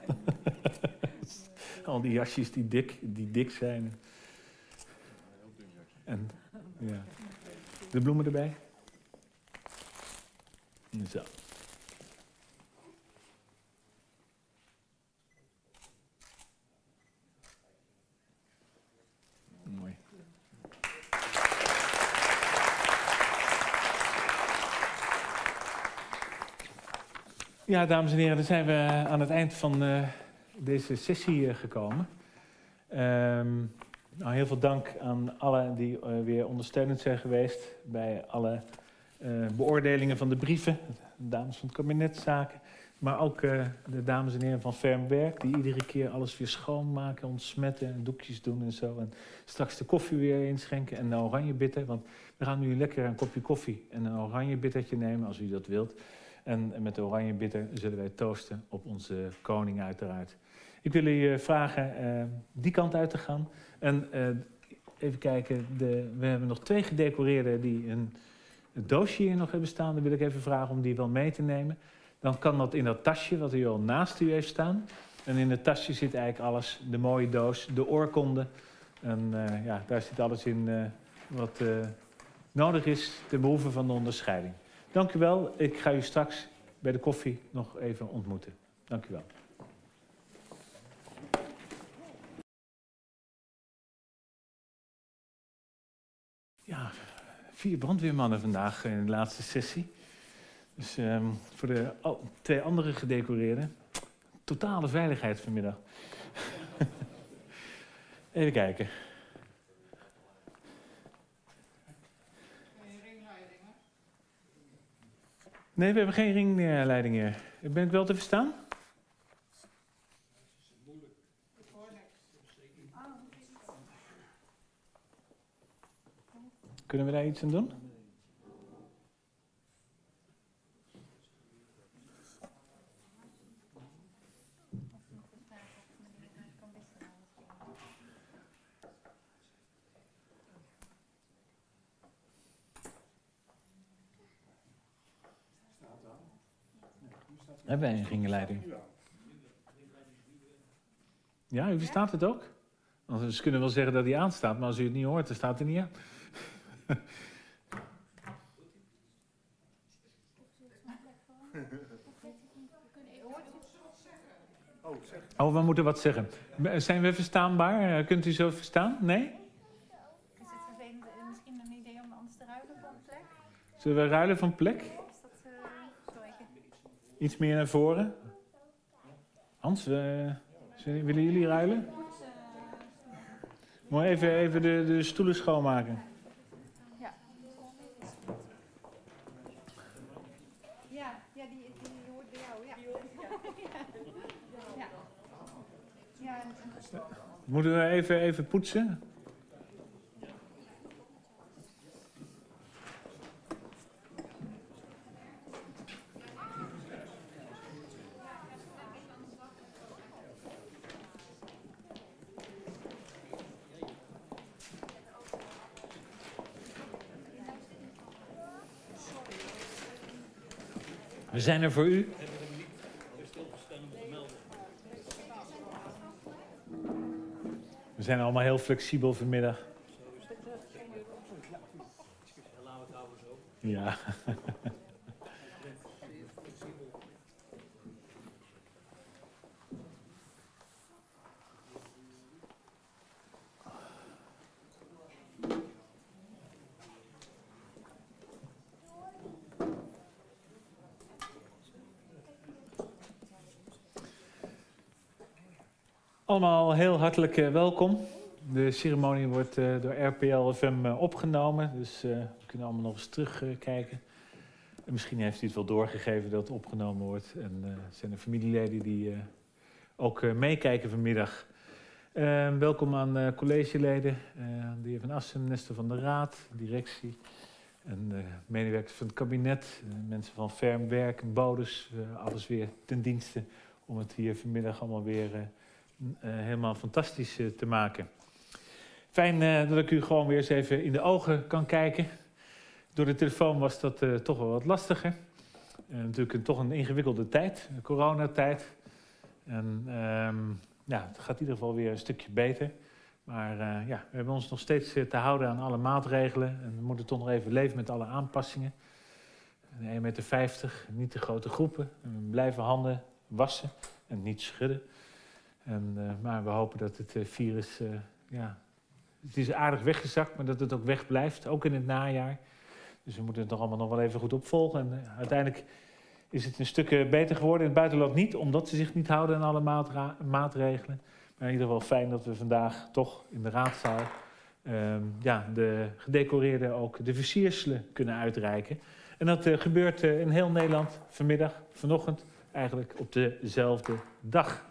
Al die jasjes die dik, die dik zijn. En ja, de bloemen erbij. Zo. Mooi. Ja, dames en heren, dan zijn we aan het eind van uh, deze sessie uh, gekomen. Um, nou, heel veel dank aan allen die uh, weer ondersteunend zijn geweest bij alle uh, beoordelingen van de brieven. De dames van het kabinetszaken, maar ook uh, de dames en heren van Ferm Werk, die iedere keer alles weer schoonmaken, ontsmetten en doekjes doen en zo. En straks de koffie weer inschenken en een oranje bitter, want we gaan nu lekker een kopje koffie en een oranje bittertje nemen als u dat wilt. En met de oranje bitter zullen wij toosten op onze koning uiteraard. Ik wil u vragen uh, die kant uit te gaan. En uh, even kijken, de, we hebben nog twee gedecoreerden die een, een doosje hier nog hebben staan. Dan wil ik even vragen om die wel mee te nemen. Dan kan dat in dat tasje wat u al naast u heeft staan. En in het tasje zit eigenlijk alles, de mooie doos, de oorkonde. En uh, ja, daar zit alles in uh, wat uh, nodig is ten behoeve van de onderscheiding. Dank u wel. Ik ga u straks bij de koffie nog even ontmoeten. Dank u wel. Ja, vier brandweermannen vandaag in de laatste sessie. Dus um, voor de oh, twee andere gedecoreerden, totale veiligheid vanmiddag. Even kijken. Nee, we hebben geen ringleidingen. Ben ik wel te verstaan? Kunnen we daar iets aan doen? Hebben wij een ringleiding? Ja, u verstaat het ook? Want ze kunnen wel zeggen dat hij aanstaat, maar als u het niet hoort, dan staat hij niet aan. Oh, we moeten wat zeggen. Zijn we verstaanbaar? Kunt u zo verstaan? Nee? Is het vervelend, misschien een idee om anders te ruilen van plek? Zullen we ruilen van plek? Is dat uh, zo even? Iets meer naar voren? Hans, uh, willen jullie ruilen? Moet even, even de, de stoelen schoonmaken. Ja. Ja, ja die, die hoort bij jou. Ja. Ja. Ja. Ja. Moeten we even, even poetsen? We zijn er voor u. zijn allemaal heel flexibel vanmiddag. Ja. Allemaal heel hartelijk uh, welkom. De ceremonie wordt uh, door R P L F M uh, opgenomen, dus uh, we kunnen allemaal nog eens terugkijken. Uh, misschien heeft u het wel doorgegeven dat het opgenomen wordt. En uh, zijn er familieleden die uh, ook uh, meekijken vanmiddag. Uh, welkom aan uh, collegeleden, uh, aan de heer Van Assen, minister van de Raad, directie. En uh, medewerkers van het kabinet, uh, mensen van Ferm Werk en Bodus, uh, alles weer ten dienste om het hier vanmiddag allemaal weer uh, uh, helemaal fantastisch uh, te maken. Fijn uh, dat ik u gewoon weer eens even in de ogen kan kijken. Door de telefoon was dat uh, toch wel wat lastiger. Uh, natuurlijk een, toch een ingewikkelde tijd, een coronatijd. En um, ja, het gaat in ieder geval weer een stukje beter. Maar uh, ja, we hebben ons nog steeds uh, te houden aan alle maatregelen. En we moeten toch nog even leven met alle aanpassingen. één meter vijftig, niet te grote groepen. En we blijven handen wassen en niet schudden. En, uh, maar we hopen dat het uh, virus... Uh, ja, het is aardig weggezakt, maar dat het ook weg blijft, ook in het najaar. Dus we moeten het nog allemaal nog wel even goed opvolgen. En uh, uiteindelijk is het een stuk uh, beter geworden. In het buitenland niet, omdat ze zich niet houden aan alle maatra- maatregelen. Maar in ieder geval fijn dat we vandaag toch in de raadzaal uh, ja, de gedecoreerden ook de versierselen kunnen uitreiken. En dat uh, gebeurt uh, in heel Nederland vanmiddag, vanochtend, eigenlijk op dezelfde dag.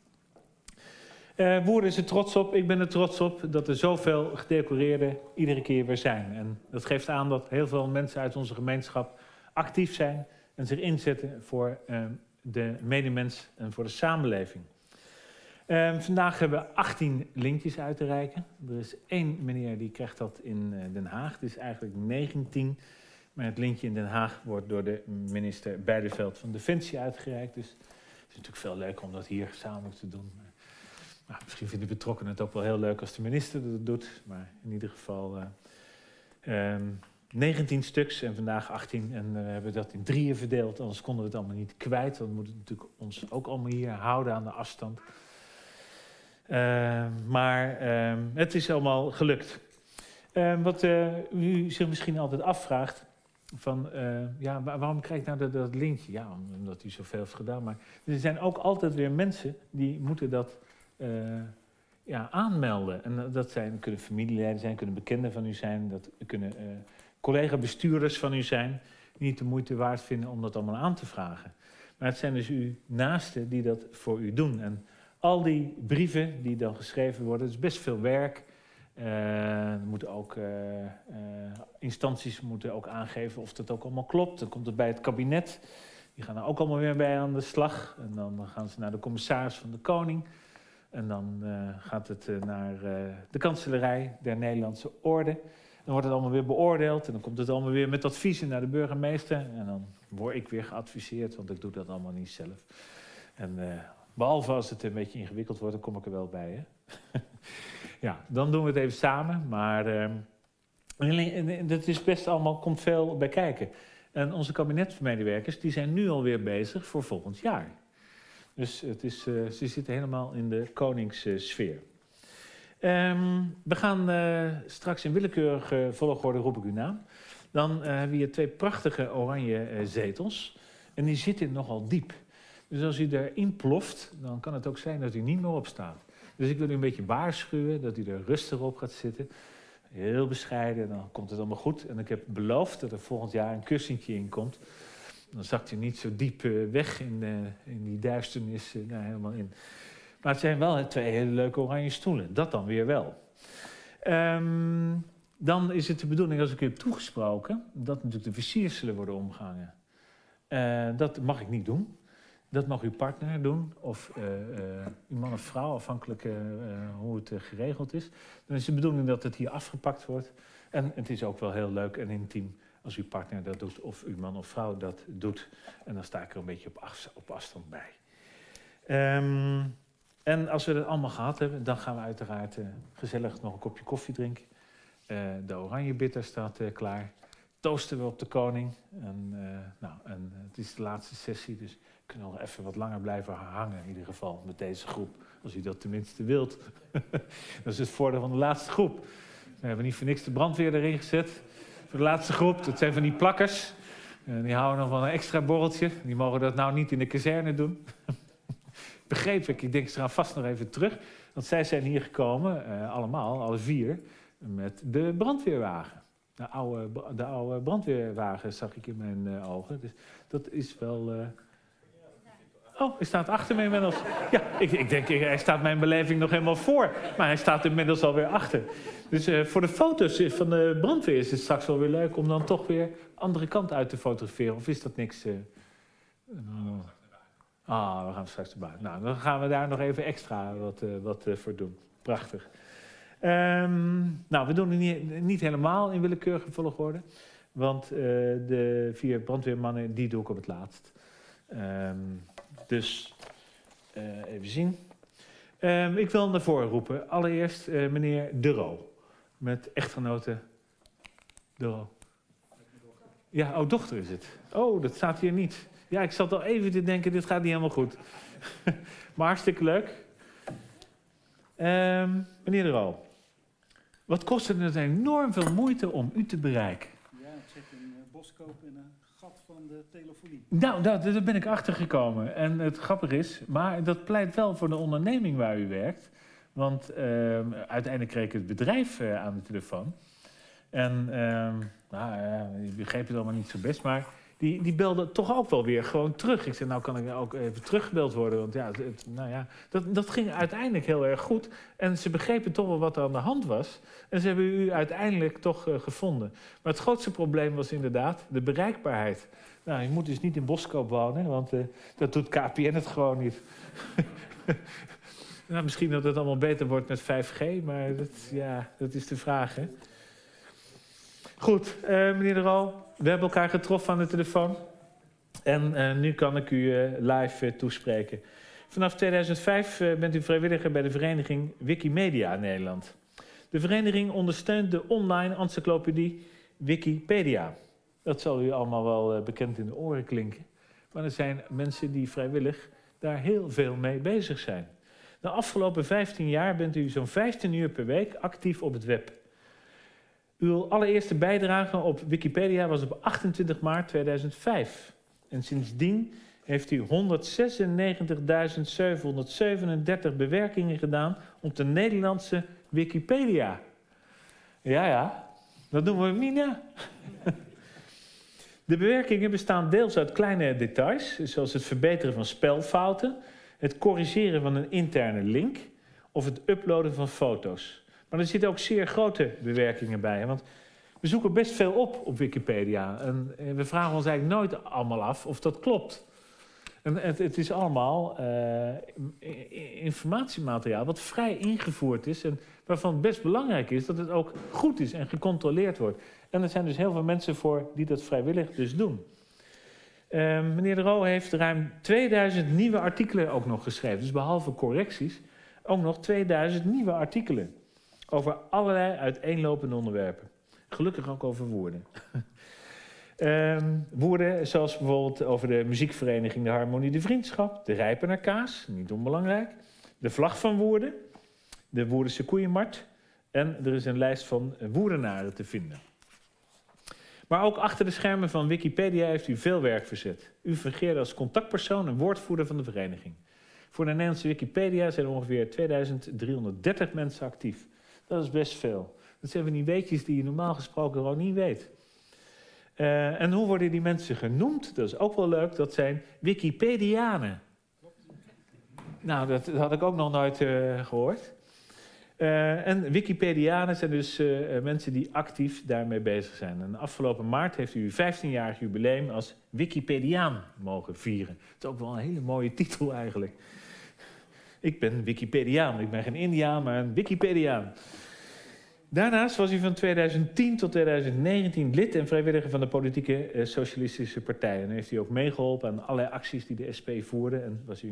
Uh, Woerden is er trots op, ik ben er trots op dat er zoveel gedecoreerden iedere keer weer zijn. En dat geeft aan dat heel veel mensen uit onze gemeenschap actief zijn en zich inzetten voor uh, de medemens en voor de samenleving. Uh, vandaag hebben we achttien lintjes uit te reiken. Er is één meneer die krijgt dat in uh, Den Haag, het is eigenlijk negentien. Maar het lintje in Den Haag wordt door de minister Bijleveld van Defensie uitgereikt. Dus het is natuurlijk veel leuker om dat hier samen te doen. Nou, misschien vinden de betrokkenen het ook wel heel leuk als de minister dat doet. Maar in ieder geval uh, um, negentien stuks en vandaag achttien. En uh, we hebben dat in drieën verdeeld. Anders konden we het allemaal niet kwijt. Dan moeten we natuurlijk ons ook allemaal hier houden aan de afstand. Uh, maar uh, het is allemaal gelukt. Uh, wat uh, u zich misschien altijd afvraagt. Van, uh, ja, waarom krijg ik nou dat, dat lintje? Ja, omdat u zoveel heeft gedaan. Maar er zijn ook altijd weer mensen die moeten dat... Uh, ja, aanmelden. En dat zijn, kunnen familieleden zijn, kunnen bekenden van u zijn, dat kunnen uh, collega-bestuurders van u zijn, die niet de moeite waard vinden om dat allemaal aan te vragen. Maar het zijn dus uw naasten die dat voor u doen. En al die brieven die dan geschreven worden, het is best veel werk. Uh, er moeten ook uh, uh, instanties moeten ook aangeven of dat ook allemaal klopt. Dan komt het bij het kabinet. Die gaan er ook allemaal weer bij aan de slag. En dan gaan ze naar de commissaris van de Koning. En dan uh, gaat het uh, naar uh, de kanselarij der Nederlandse Orde. Dan wordt het allemaal weer beoordeeld. En dan komt het allemaal weer met adviezen naar de burgemeester. En dan word ik weer geadviseerd, want ik doe dat allemaal niet zelf. En uh, behalve als het een beetje ingewikkeld wordt, dan kom ik er wel bij. Hè? Ja, dan doen we het even samen. Maar uh, en, en, dat is best allemaal, komt veel bij kijken. En onze kabinetsmedewerkers, die zijn nu alweer bezig voor volgend jaar. Dus het is, uh, ze zitten helemaal in de koningssfeer. Um, we gaan uh, straks in willekeurige volgorde, roep ik uw naam. Dan uh, hebben we hier twee prachtige oranje uh, zetels. En die zitten nogal diep. Dus als u erin ploft, dan kan het ook zijn dat u niet meer opstaat. Dus ik wil u een beetje waarschuwen dat u er rustig op gaat zitten. Heel bescheiden, dan komt het allemaal goed. En ik heb beloofd dat er volgend jaar een kussentje in komt. Dan zakt u niet zo diep uh, weg in, uh, in die duisternis, uh, nou, helemaal in. Maar het zijn wel twee hele leuke oranje stoelen. Dat dan weer wel. Um, dan is het de bedoeling, als ik u heb toegesproken, dat natuurlijk de versierselen worden omgehangen. Uh, dat mag ik niet doen. Dat mag uw partner doen, of uh, uh, uw man of vrouw, afhankelijk uh, uh, hoe het uh, geregeld is. Dan is de bedoeling dat het hier afgepakt wordt. En het is ook wel heel leuk en intiem als uw partner dat doet, of uw man of vrouw dat doet. En dan sta ik er een beetje op, af, op afstand bij. Um, En als we dat allemaal gehad hebben, dan gaan we uiteraard uh, gezellig nog een kopje koffie drinken. Uh, de oranje bitter staat uh, klaar. Toosten we op de koning. En, uh, nou, en het is de laatste sessie, dus we kunnen nog even wat langer blijven hangen in ieder geval met deze groep. Als u dat tenminste wilt. Dat is het voordeel van de laatste groep. We hebben niet voor niks de brandweer erin gezet. Voor de laatste groep, dat zijn van die plakkers. En die houden nog van een extra borreltje. Die mogen dat nou niet in de kazerne doen. Begreep ik, ik denk ze gaan vast nog even terug. Want zij zijn hier gekomen, uh, allemaal, alle vier, met de brandweerwagen. De oude, de oude brandweerwagen zag ik in mijn uh, ogen. Dus dat is wel... Uh... Oh, hij staat achter me inmiddels. Ja, ik, ik denk, hij staat mijn beleving nog helemaal voor. Maar hij staat inmiddels alweer achter. Dus uh, voor de foto's van de brandweer is het straks wel weer leuk om dan toch weer de andere kant uit te fotograferen. Of is dat niks? Uh... Uh... Ah, we gaan straks erbij. Nou, dan gaan we daar nog even extra wat, uh, wat uh, voor doen. Prachtig. Um, nou, we doen het niet, niet helemaal in willekeurige volgorde. Want uh, de vier brandweermannen, die doe ik op het laatst. Um, dus, uh, even zien. Um, ik wil naar voren roepen. Allereerst uh, meneer De Roo. Met echtgenote De Roo. Ja, oh, dochter is het. Oh, dat staat hier niet. Ja, ik zat al even te denken, dit gaat niet helemaal goed. Maar hartstikke leuk. Um, meneer De Roo. Wat kost het dus enorm veel moeite om u te bereiken? Ja, het zit in uh, Boskoop in een gat van de telefonie. Nou, daar, daar ben ik achter gekomen. En het grappige is, maar dat pleit wel voor de onderneming waar u werkt. Want uh, uiteindelijk kreeg ik het bedrijf uh, aan de telefoon. En, uh, nou ja, ik begreep het allemaal niet zo best, maar die, die belde toch ook wel weer gewoon terug. Ik zei, nou kan ik ook even teruggebeld worden, want ja, het, het, nou ja dat, dat ging uiteindelijk heel erg goed. En ze begrepen toch wel wat er aan de hand was. En ze hebben u uiteindelijk toch uh, gevonden. Maar het grootste probleem was inderdaad de bereikbaarheid. Nou, je moet dus niet in Boskoop wonen, want uh, dat doet K P N het gewoon niet. Nou, misschien dat het allemaal beter wordt met vijf G, maar dat, ja, dat is de vraag, hè. Goed, uh, meneer De Roo, we hebben elkaar getroffen aan de telefoon. En uh, nu kan ik u uh, live uh, toespreken. Vanaf tweeduizend vijf uh, bent u vrijwilliger bij de vereniging Wikimedia Nederland. De vereniging ondersteunt de online encyclopedie Wikipedia. Dat zal u allemaal wel uh, bekend in de oren klinken. Maar er zijn mensen die vrijwillig daar heel veel mee bezig zijn. De afgelopen vijftien jaar bent u zo'n vijftien uur per week actief op het web. Uw allereerste bijdrage op Wikipedia was op achtentwintig maart tweeduizend vijf. En sindsdien heeft u honderdzesennegentigduizend zevenhonderdzevenendertig bewerkingen gedaan op de Nederlandse Wikipedia. Ja, ja, dat doen we Mina. De bewerkingen bestaan deels uit kleine details, zoals het verbeteren van spelfouten, het corrigeren van een interne link of het uploaden van foto's. Maar er zitten ook zeer grote bewerkingen bij. Want we zoeken best veel op op Wikipedia. En we vragen ons eigenlijk nooit allemaal af of dat klopt. En het, het is allemaal uh, informatiemateriaal wat vrij ingevoerd is. En waarvan het best belangrijk is dat het ook goed is en gecontroleerd wordt. En er zijn dus heel veel mensen voor die dat vrijwillig dus doen. Uh, meneer De Roo heeft ruim tweeduizend nieuwe artikelen ook nog geschreven. Dus behalve correcties ook nog tweeduizend nieuwe artikelen. Over allerlei uiteenlopende onderwerpen. Gelukkig ook over woorden. um, woorden zoals bijvoorbeeld over de muziekvereniging De Harmonie de Vriendschap. De Rijpenerkaas, niet onbelangrijk. De vlag van Woerden. De Woerdense koeienmarkt. En er is een lijst van woerdenaren te vinden. Maar ook achter de schermen van Wikipedia heeft u veel werk verzet. U fungeerde als contactpersoon en woordvoerder van de vereniging. Voor de Nederlandse Wikipedia zijn er ongeveer tweeduizend driehonderddertig mensen actief. Dat is best veel. Dat zijn van die weetjes die je normaal gesproken gewoon niet weet. Uh, en hoe worden die mensen genoemd? Dat is ook wel leuk. Dat zijn Wikipedianen. Nou, dat, dat had ik ook nog nooit uh, gehoord. Uh, en Wikipedianen zijn dus uh, mensen die actief daarmee bezig zijn. En afgelopen maart heeft u uw vijftienjarig jubileum als Wikipediaan mogen vieren. Dat is ook wel een hele mooie titel eigenlijk. Ik ben Wikipediaan. Ik ben geen Indiaan, maar een Wikipediaan. Daarnaast was u van tweeduizend tien tot tweeduizend negentien lid en vrijwilliger van de politieke uh, socialistische partij. En heeft u ook meegeholpen aan allerlei acties die de S P voerde. En was u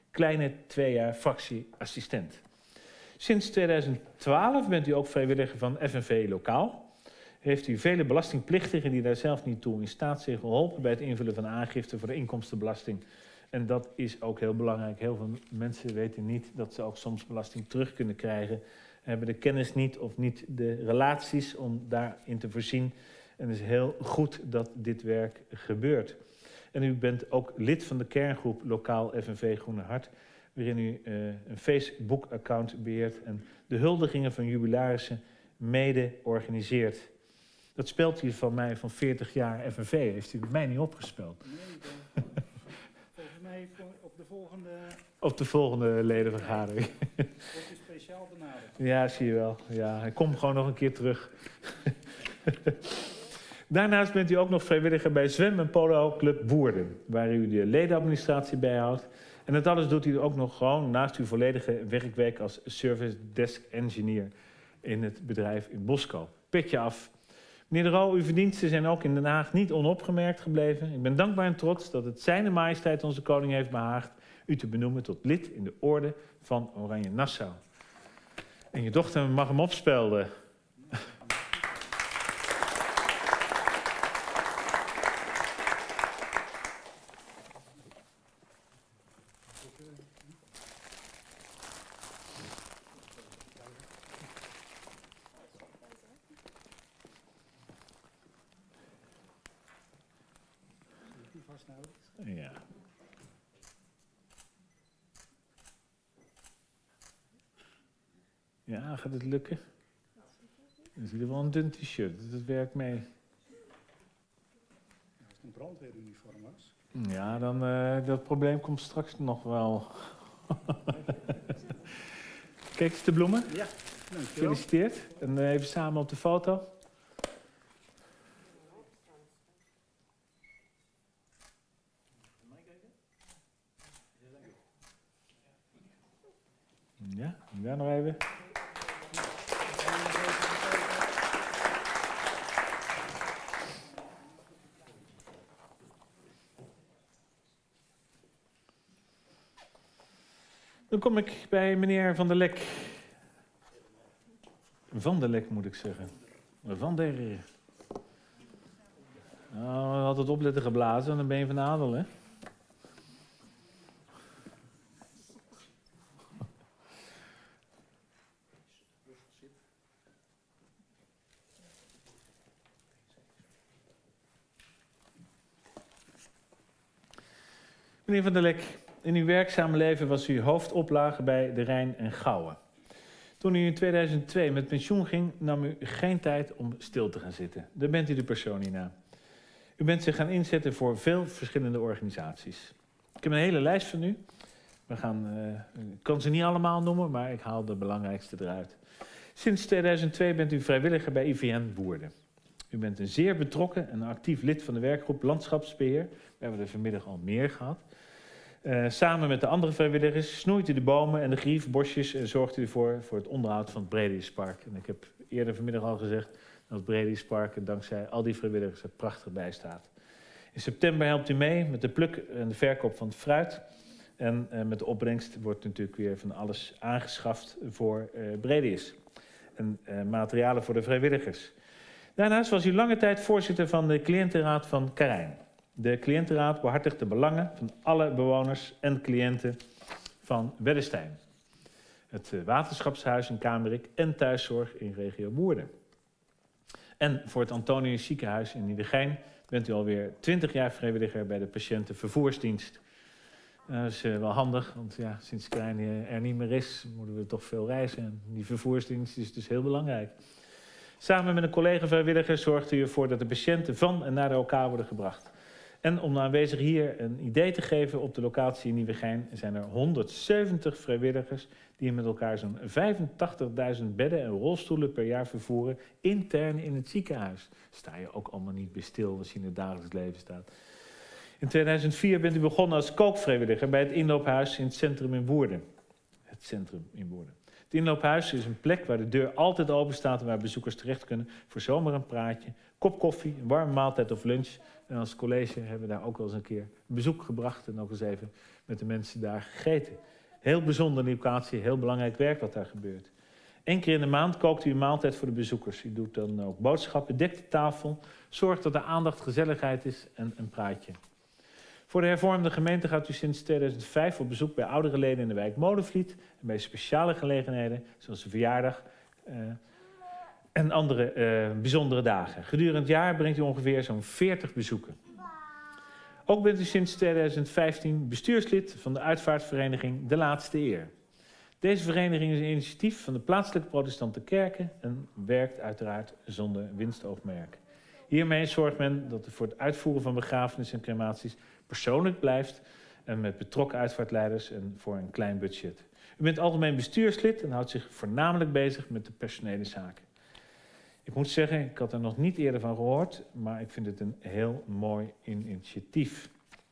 kleine twee jaar fractieassistent. Sinds tweeduizend twaalf bent u ook vrijwilliger van F N V Lokaal. Heeft u vele belastingplichtigen die daar zelf niet toe in staat zijn geholpen bij het invullen van aangifte voor de inkomstenbelasting. En dat is ook heel belangrijk. Heel veel mensen weten niet dat ze ook soms belasting terug kunnen krijgen. Hebben de kennis niet of niet de relaties om daarin te voorzien. En het is heel goed dat dit werk gebeurt. En u bent ook lid van de kerngroep Lokaal F N V Groene Hart, waarin u uh, een Facebook-account beheert en de huldigingen van jubilarissen mede organiseert. Dat speelt u van mij van veertig jaar F N V. Heeft u bij mij niet opgespeeld? Nee, ik ben, volgens mij op de volgende Op de volgende ledenvergadering. wordt u speciaal benaderd. Ja, zie je wel. Ja, hij komt gewoon nog een keer terug. Daarnaast bent u ook nog vrijwilliger bij Zwem- en Polo Club Woerden, waar u de ledenadministratie bijhoudt. En dat alles doet u ook nog gewoon naast uw volledige werkweek als Service Desk Engineer in het bedrijf in Boskoop. Petje af. Meneer De Roo, uw verdiensten zijn ook in Den Haag niet onopgemerkt gebleven. Ik ben dankbaar en trots dat het Zijne Majesteit onze koning heeft behaagd u te benoemen tot lid in de orde van Oranje Nassau. En je dochter mag hem opspelden. Die vasthouden. Ja. Ja, gaat het lukken? Het is in ieder geval een dun t-shirt, dus dat werkt mee. Als het een brandweeruniform was. Ja, dan uh, dat probleem komt straks nog wel. Kijk eens de bloemen. Ja, dankjewel. Gefeliciteerd. En uh, even samen op de foto. Ja, en daar nog even. Dan kom ik bij meneer Van der Lek. Van der Lek moet ik zeggen. Van der... Nou, altijd opletten geblazen, dan ben je van de adel, hè? Meneer Van der Lek, in uw werkzame leven was u hoofdoplage bij de Rijn en Gouwen. Toen u in tweeduizend twee met pensioen ging, nam u geen tijd om stil te gaan zitten. Daar bent u de persoon niet na. U bent zich gaan inzetten voor veel verschillende organisaties. Ik heb een hele lijst van u. We gaan, uh, ik kan ze niet allemaal noemen, maar ik haal de belangrijkste eruit. Sinds tweeduizend twee bent u vrijwilliger bij I V N Woerden. U bent een zeer betrokken en actief lid van de werkgroep Landschapsbeheer. We hebben er vanmiddag al meer gehad. Uh, samen met de andere vrijwilligers snoeit u de bomen en de griefbosjes en zorgt u ervoor voor het onderhoud van het Bredispark. En ik heb eerder vanmiddag al gezegd dat het Bredispark er dankzij al die vrijwilligers er prachtig bij staat. In september helpt u mee met de pluk en de verkoop van het fruit. En uh, met de opbrengst wordt natuurlijk weer van alles aangeschaft voor uh, Bredis. En uh, materialen voor de vrijwilligers. Daarnaast was u lange tijd voorzitter van de cliëntenraad van Karijn. De cliëntenraad behartigt de belangen van alle bewoners en cliënten van Weddestein. Het waterschapshuis in Kamerik en thuiszorg in regio Woerden. En voor het Antonius ziekenhuis in Nieuwegein bent u alweer twintig jaar vrijwilliger bij de patiëntenvervoersdienst. Uh, dat is uh, wel handig, want ja, sinds Karijn er niet meer is, moeten we toch veel reizen. En die vervoersdienst is dus heel belangrijk. Samen met een collega-vrijwilliger zorgt u ervoor dat de patiënten van en naar de O K worden gebracht. En om de aanwezigen hier een idee te geven op de locatie in Nieuwegein zijn er honderdzeventig vrijwilligers die met elkaar zo'n vijfentachtigduizend bedden en rolstoelen per jaar vervoeren intern in het ziekenhuis. Sta je ook allemaal niet bij stil als je in het dagelijks leven staat. In tweeduizend vier bent u begonnen als kookvrijwilliger bij het inloophuis in het centrum in Woerden. Het centrum in Woerden. Het inloophuis is een plek waar de deur altijd open staat en waar bezoekers terecht kunnen voor zomaar een praatje, kop koffie, een warme maaltijd of lunch. En als college hebben we daar ook wel eens een keer bezoek gebracht en ook eens even met de mensen daar gegeten. Heel bijzondere locatie, heel belangrijk werk wat daar gebeurt. Eén keer in de maand kookt u een maaltijd voor de bezoekers. U doet dan ook boodschappen, dekt de tafel, zorgt dat er aandacht, gezelligheid is en een praatje. Voor de hervormde gemeente gaat u sinds tweeduizend vijf op bezoek bij oudere leden in de wijk Molenvliet en bij speciale gelegenheden, zoals de verjaardag uh, en andere uh, bijzondere dagen. Gedurende het jaar brengt u ongeveer zo'n veertig bezoeken. Ook bent u sinds tweeduizend vijftien bestuurslid van de uitvaartvereniging De Laatste Eer. Deze vereniging is een initiatief van de plaatselijke protestante kerken en werkt uiteraard zonder winstoogmerk. Hiermee zorgt men dat er voor het uitvoeren van begrafenissen en crematies persoonlijk blijft en met betrokken uitvaartleiders en voor een klein budget. U bent algemeen bestuurslid en houdt zich voornamelijk bezig met de personele zaken. Ik moet zeggen, ik had er nog niet eerder van gehoord, maar ik vind het een heel mooi initiatief.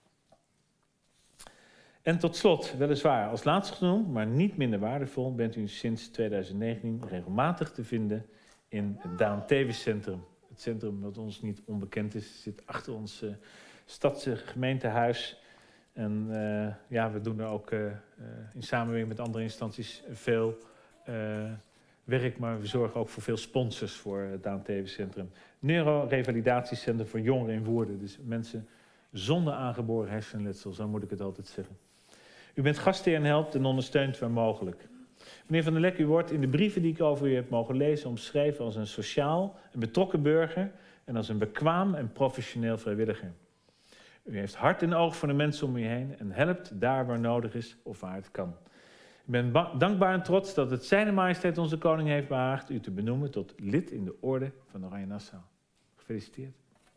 En tot slot, weliswaar als laatst genoemd, maar niet minder waardevol, bent u sinds tweeduizend negentien regelmatig te vinden in het Daan Teeves Centrum. Het centrum wat ons niet onbekend is, zit achter ons uh, stadse gemeentehuis. En uh, ja, we doen er ook uh, uh, in samenwerking met andere instanties veel uh, werk, maar we zorgen ook voor veel sponsors voor het Daan Teeves Centrum. Neurorevalidatiecentrum voor jongeren in Woerden, dus mensen zonder aangeboren hersenletsel, zo moet ik het altijd zeggen. U bent gastheer en helpt en ondersteunt waar mogelijk. Meneer Van der Lek, u wordt in de brieven die ik over u heb mogen lezen omschreven als een sociaal en betrokken burger en als een bekwaam en professioneel vrijwilliger. U heeft hart en oog voor de mensen om u heen en helpt daar waar nodig is of waar het kan. Ik ben dankbaar en trots dat het Zijne Majesteit onze Koning heeft behaagd u te benoemen tot lid in de Orde van Oranje Nassau. Gefeliciteerd.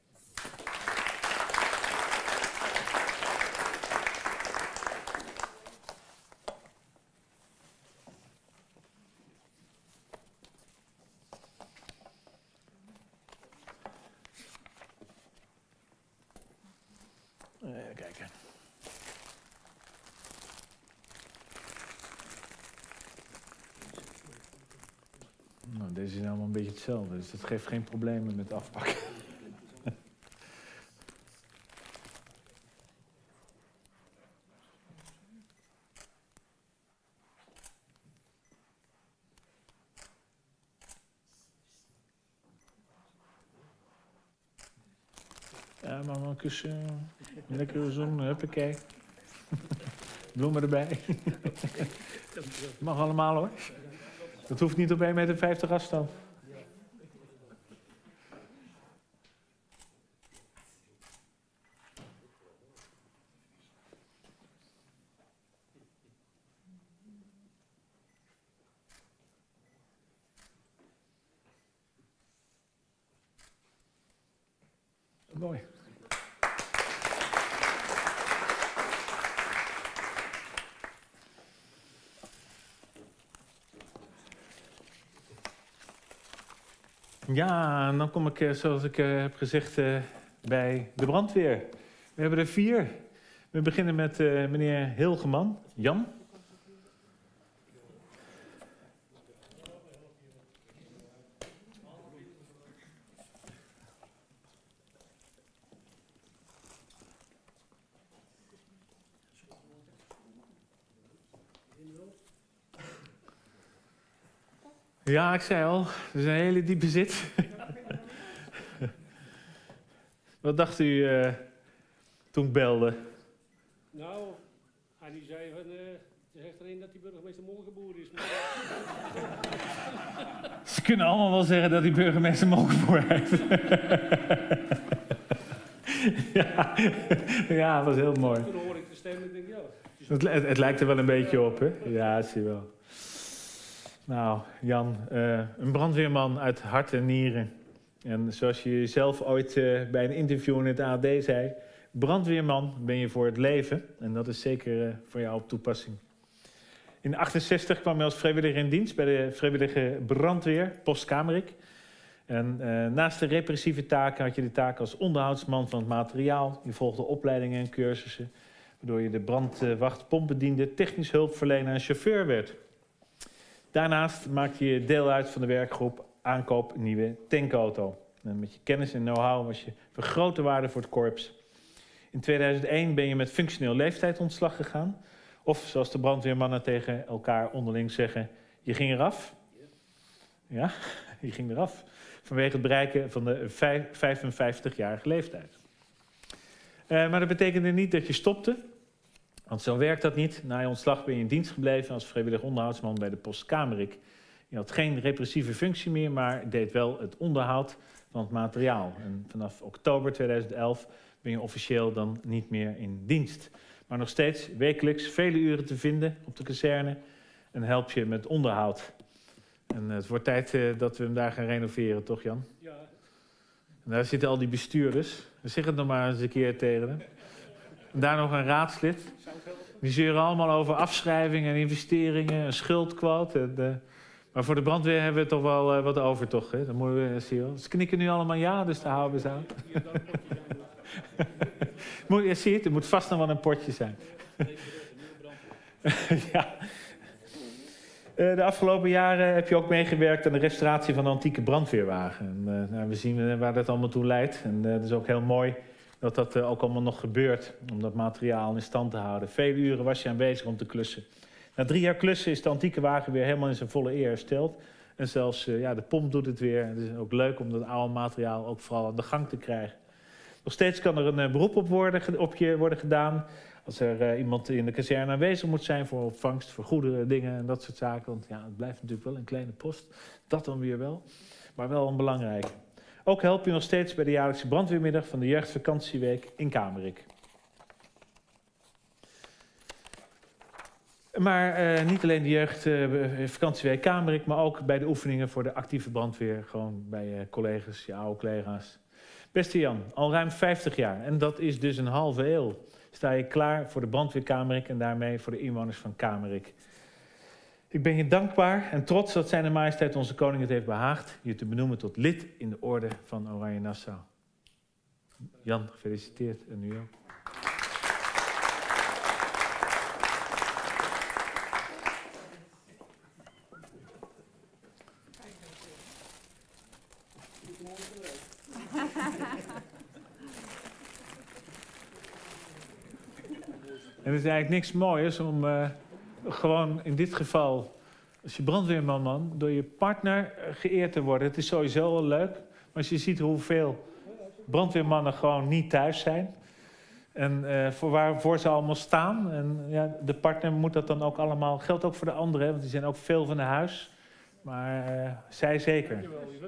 Even kijken. Nou, deze is allemaal een beetje hetzelfde, dus dat geeft geen problemen met afpakken. Ja, maar een kussen. Lekker zoen, huppakee. Bloemen erbij. Mag allemaal hoor. Dat hoeft niet op één meter vijftig afstand. Mooi. Ja, en dan kom ik, zoals ik uh, heb gezegd, uh, bij de brandweer. We hebben er vier. We beginnen met uh, meneer Hilgeman, Jan. Ja, ik zei al, het is een hele diepe zit. Wat dacht u uh, toen ik belde? Nou, hij die zei van, uh, er zegt erin dat die burgemeester Molkenboer is. Maar... Ze kunnen allemaal wel zeggen dat die burgemeester Molkenboer heeft. ja. ja, dat was heel mooi. Toen hoor ik de stem en ik denk, ja. Het, het, het lijkt er wel een beetje op, hè? Ja, zie je wel. Nou, Jan, uh, een brandweerman uit hart en nieren. En zoals je zelf ooit uh, bij een interview in het A D zei, brandweerman ben je voor het leven. En dat is zeker uh, voor jou op toepassing. In achtenzestig kwam je als vrijwilliger in dienst bij de vrijwillige brandweer, Post Kamerik. En uh, naast de repressieve taken had je de taak als onderhoudsman van het materiaal. Je volgde opleidingen en cursussen, waardoor je de brandwacht, pompbediende, technisch hulpverlener en chauffeur werd. Daarnaast maakte je deel uit van de werkgroep aankoop nieuwe tankauto. En met je kennis en know-how was je van grote waarde voor het korps. In tweeduizend één ben je met functioneel leeftijdsontslag gegaan. Of zoals de brandweermannen tegen elkaar onderling zeggen, je ging eraf. Ja, je ging eraf. Vanwege het bereiken van de vijfenvijftigjarige leeftijd. Uh, maar dat betekende niet dat je stopte. Want zo werkt dat niet. Na je ontslag ben je in dienst gebleven als vrijwillig onderhoudsman bij de Post Kamerik. Je had geen repressieve functie meer, maar deed wel het onderhoud van het materiaal. En vanaf oktober tweeduizend elf ben je officieel dan niet meer in dienst. Maar nog steeds wekelijks vele uren te vinden op de kazerne en help je met onderhoud. En het wordt tijd uh, dat we hem daar gaan renoveren, toch Jan? Ja. En daar zitten al die bestuurders. Zeg het nog maar eens een keer tegen hem. En daar nog een raadslid. Die zeuren allemaal over afschrijvingen en investeringen, een schuldquote. En, uh, maar voor de brandweer hebben we toch wel uh, wat over, toch? Hè? Dan moeten we zien. Ze knikken nu allemaal ja, dus daar houden we ze aan. Moet, je ziet, er moet vast nog wel een potje zijn. Ja. Uh, de afgelopen jaren heb je ook meegewerkt aan de restauratie van de antieke brandweerwagen. En, uh, nou, we zien waar dat allemaal toe leidt. En uh, het is ook heel mooi dat dat uh, ook allemaal nog gebeurt. Om dat materiaal in stand te houden. Vele uren was je aanwezig om te klussen. Na drie jaar klussen is de antieke wagen weer helemaal in zijn volle eer hersteld. En zelfs uh, ja, de pomp doet het weer. Het is ook leuk om dat oude materiaal ook vooral aan de gang te krijgen. Nog steeds kan er een uh, beroep op, worden, op je worden gedaan. Als er uh, iemand in de kazerne aanwezig moet zijn voor opvangst, voor goede dingen en dat soort zaken. Want ja, het blijft natuurlijk wel een kleine post. Dat dan weer wel. Maar wel een belangrijke. Ook help je nog steeds bij de jaarlijkse brandweermiddag van de jeugdvakantieweek in Kamerik. Maar uh, niet alleen de jeugdvakantieweek uh, Kamerik, maar ook bij de oefeningen voor de actieve brandweer. Gewoon bij je uh, collega's, je oude collega's. Beste Jan, al ruim vijftig jaar, en dat is dus een halve eeuw, sta je klaar voor de brandweer Kamerik en daarmee voor de inwoners van Kamerik. Ik ben je dankbaar en trots dat zijn majesteit onze koning het heeft behaagd je te benoemen tot lid in de orde van Oranje Nassau. Jan, gefeliciteerd en nu ook. En er is eigenlijk niks mooiers om uh, gewoon in dit geval, als je brandweerman man, door je partner geëerd te worden. Het is sowieso wel leuk, maar als je ziet hoeveel brandweermannen gewoon niet thuis zijn. En uh, voor waarvoor ze allemaal staan. En ja, de partner moet dat dan ook allemaal, geldt ook voor de anderen, want die zijn ook veel van de huis. Maar uh, zij zeker.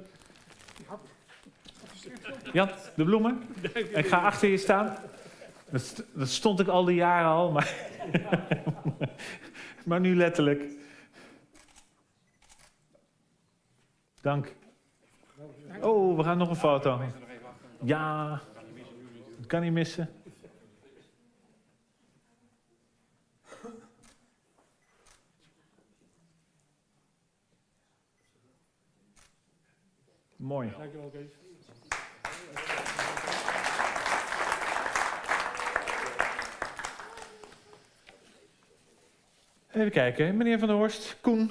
Jan, de bloemen? Ik ga achter je staan. Dat, dat stond ik al die jaren al, maar, maar nu letterlijk. Dank. Oh, we gaan nog een foto. Ja, dat kan niet missen. Mooi. Dankjewel, Kees. Even kijken, meneer Van der Horst, Koen.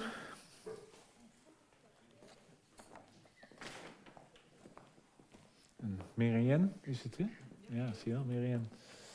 En Miriam, is het, hè? Ja, zie je wel, Miriam.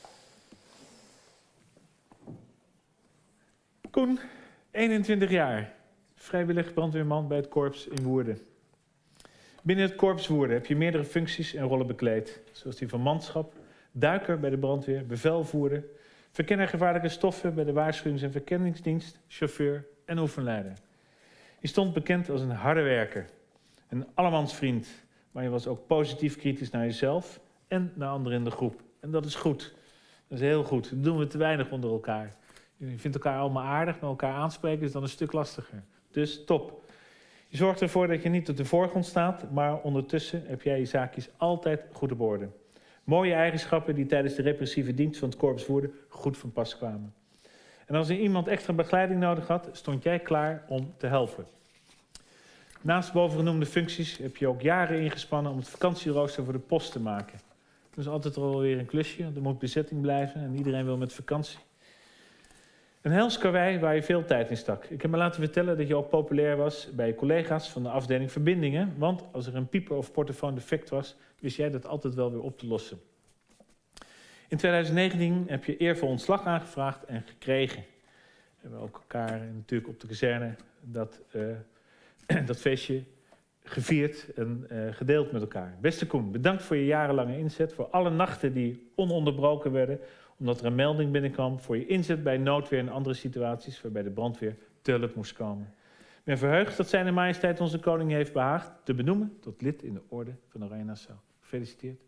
Koen, eenentwintig jaar. Vrijwillig brandweerman bij het korps in Woerden. Binnen het korps Woerden heb je meerdere functies en rollen bekleed. Zoals die van manschap, duiker bij de brandweer, bevelvoerder, verkenner gevaarlijke stoffen bij de waarschuwings- en verkenningsdienst, chauffeur en oefenleider. Je stond bekend als een harde werker, een allemansvriend, maar je was ook positief kritisch naar jezelf en naar anderen in de groep. En dat is goed. Dat is heel goed. Dat doen we te weinig onder elkaar. Je vindt elkaar allemaal aardig, maar elkaar aanspreken is dan een stuk lastiger. Dus top. Je zorgt ervoor dat je niet op de voorgrond staat, maar ondertussen heb jij je zaakjes altijd goed op orde. Mooie eigenschappen die tijdens de repressieve dienst van het korps Woerden goed van pas kwamen. En als er iemand extra begeleiding nodig had, stond jij klaar om te helpen. Naast bovengenoemde functies heb je ook jaren ingespannen om het vakantierooster voor de post te maken. Dat is altijd wel weer een klusje, want er moet bezetting blijven en iedereen wil met vakantie. Een hels karwei waar je veel tijd in stak. Ik heb me laten vertellen dat je ook populair was bij je collega's van de afdeling verbindingen. Want als er een pieper of portofoon defect was, wist jij dat altijd wel weer op te lossen. In twintig negentien heb je eervol ontslag aangevraagd en gekregen. We hebben ook elkaar natuurlijk op de kazerne dat, uh, dat feestje gevierd en uh, gedeeld met elkaar. Beste Koen, bedankt voor je jarenlange inzet, voor alle nachten die ononderbroken werden, omdat er een melding binnenkwam, voor je inzet bij noodweer en andere situaties waarbij de brandweer te hulp moest komen. Ik ben verheugd dat Zijne Majesteit onze koning heeft behaagd te benoemen tot lid in de orde van Oranje Nassau. Gefeliciteerd.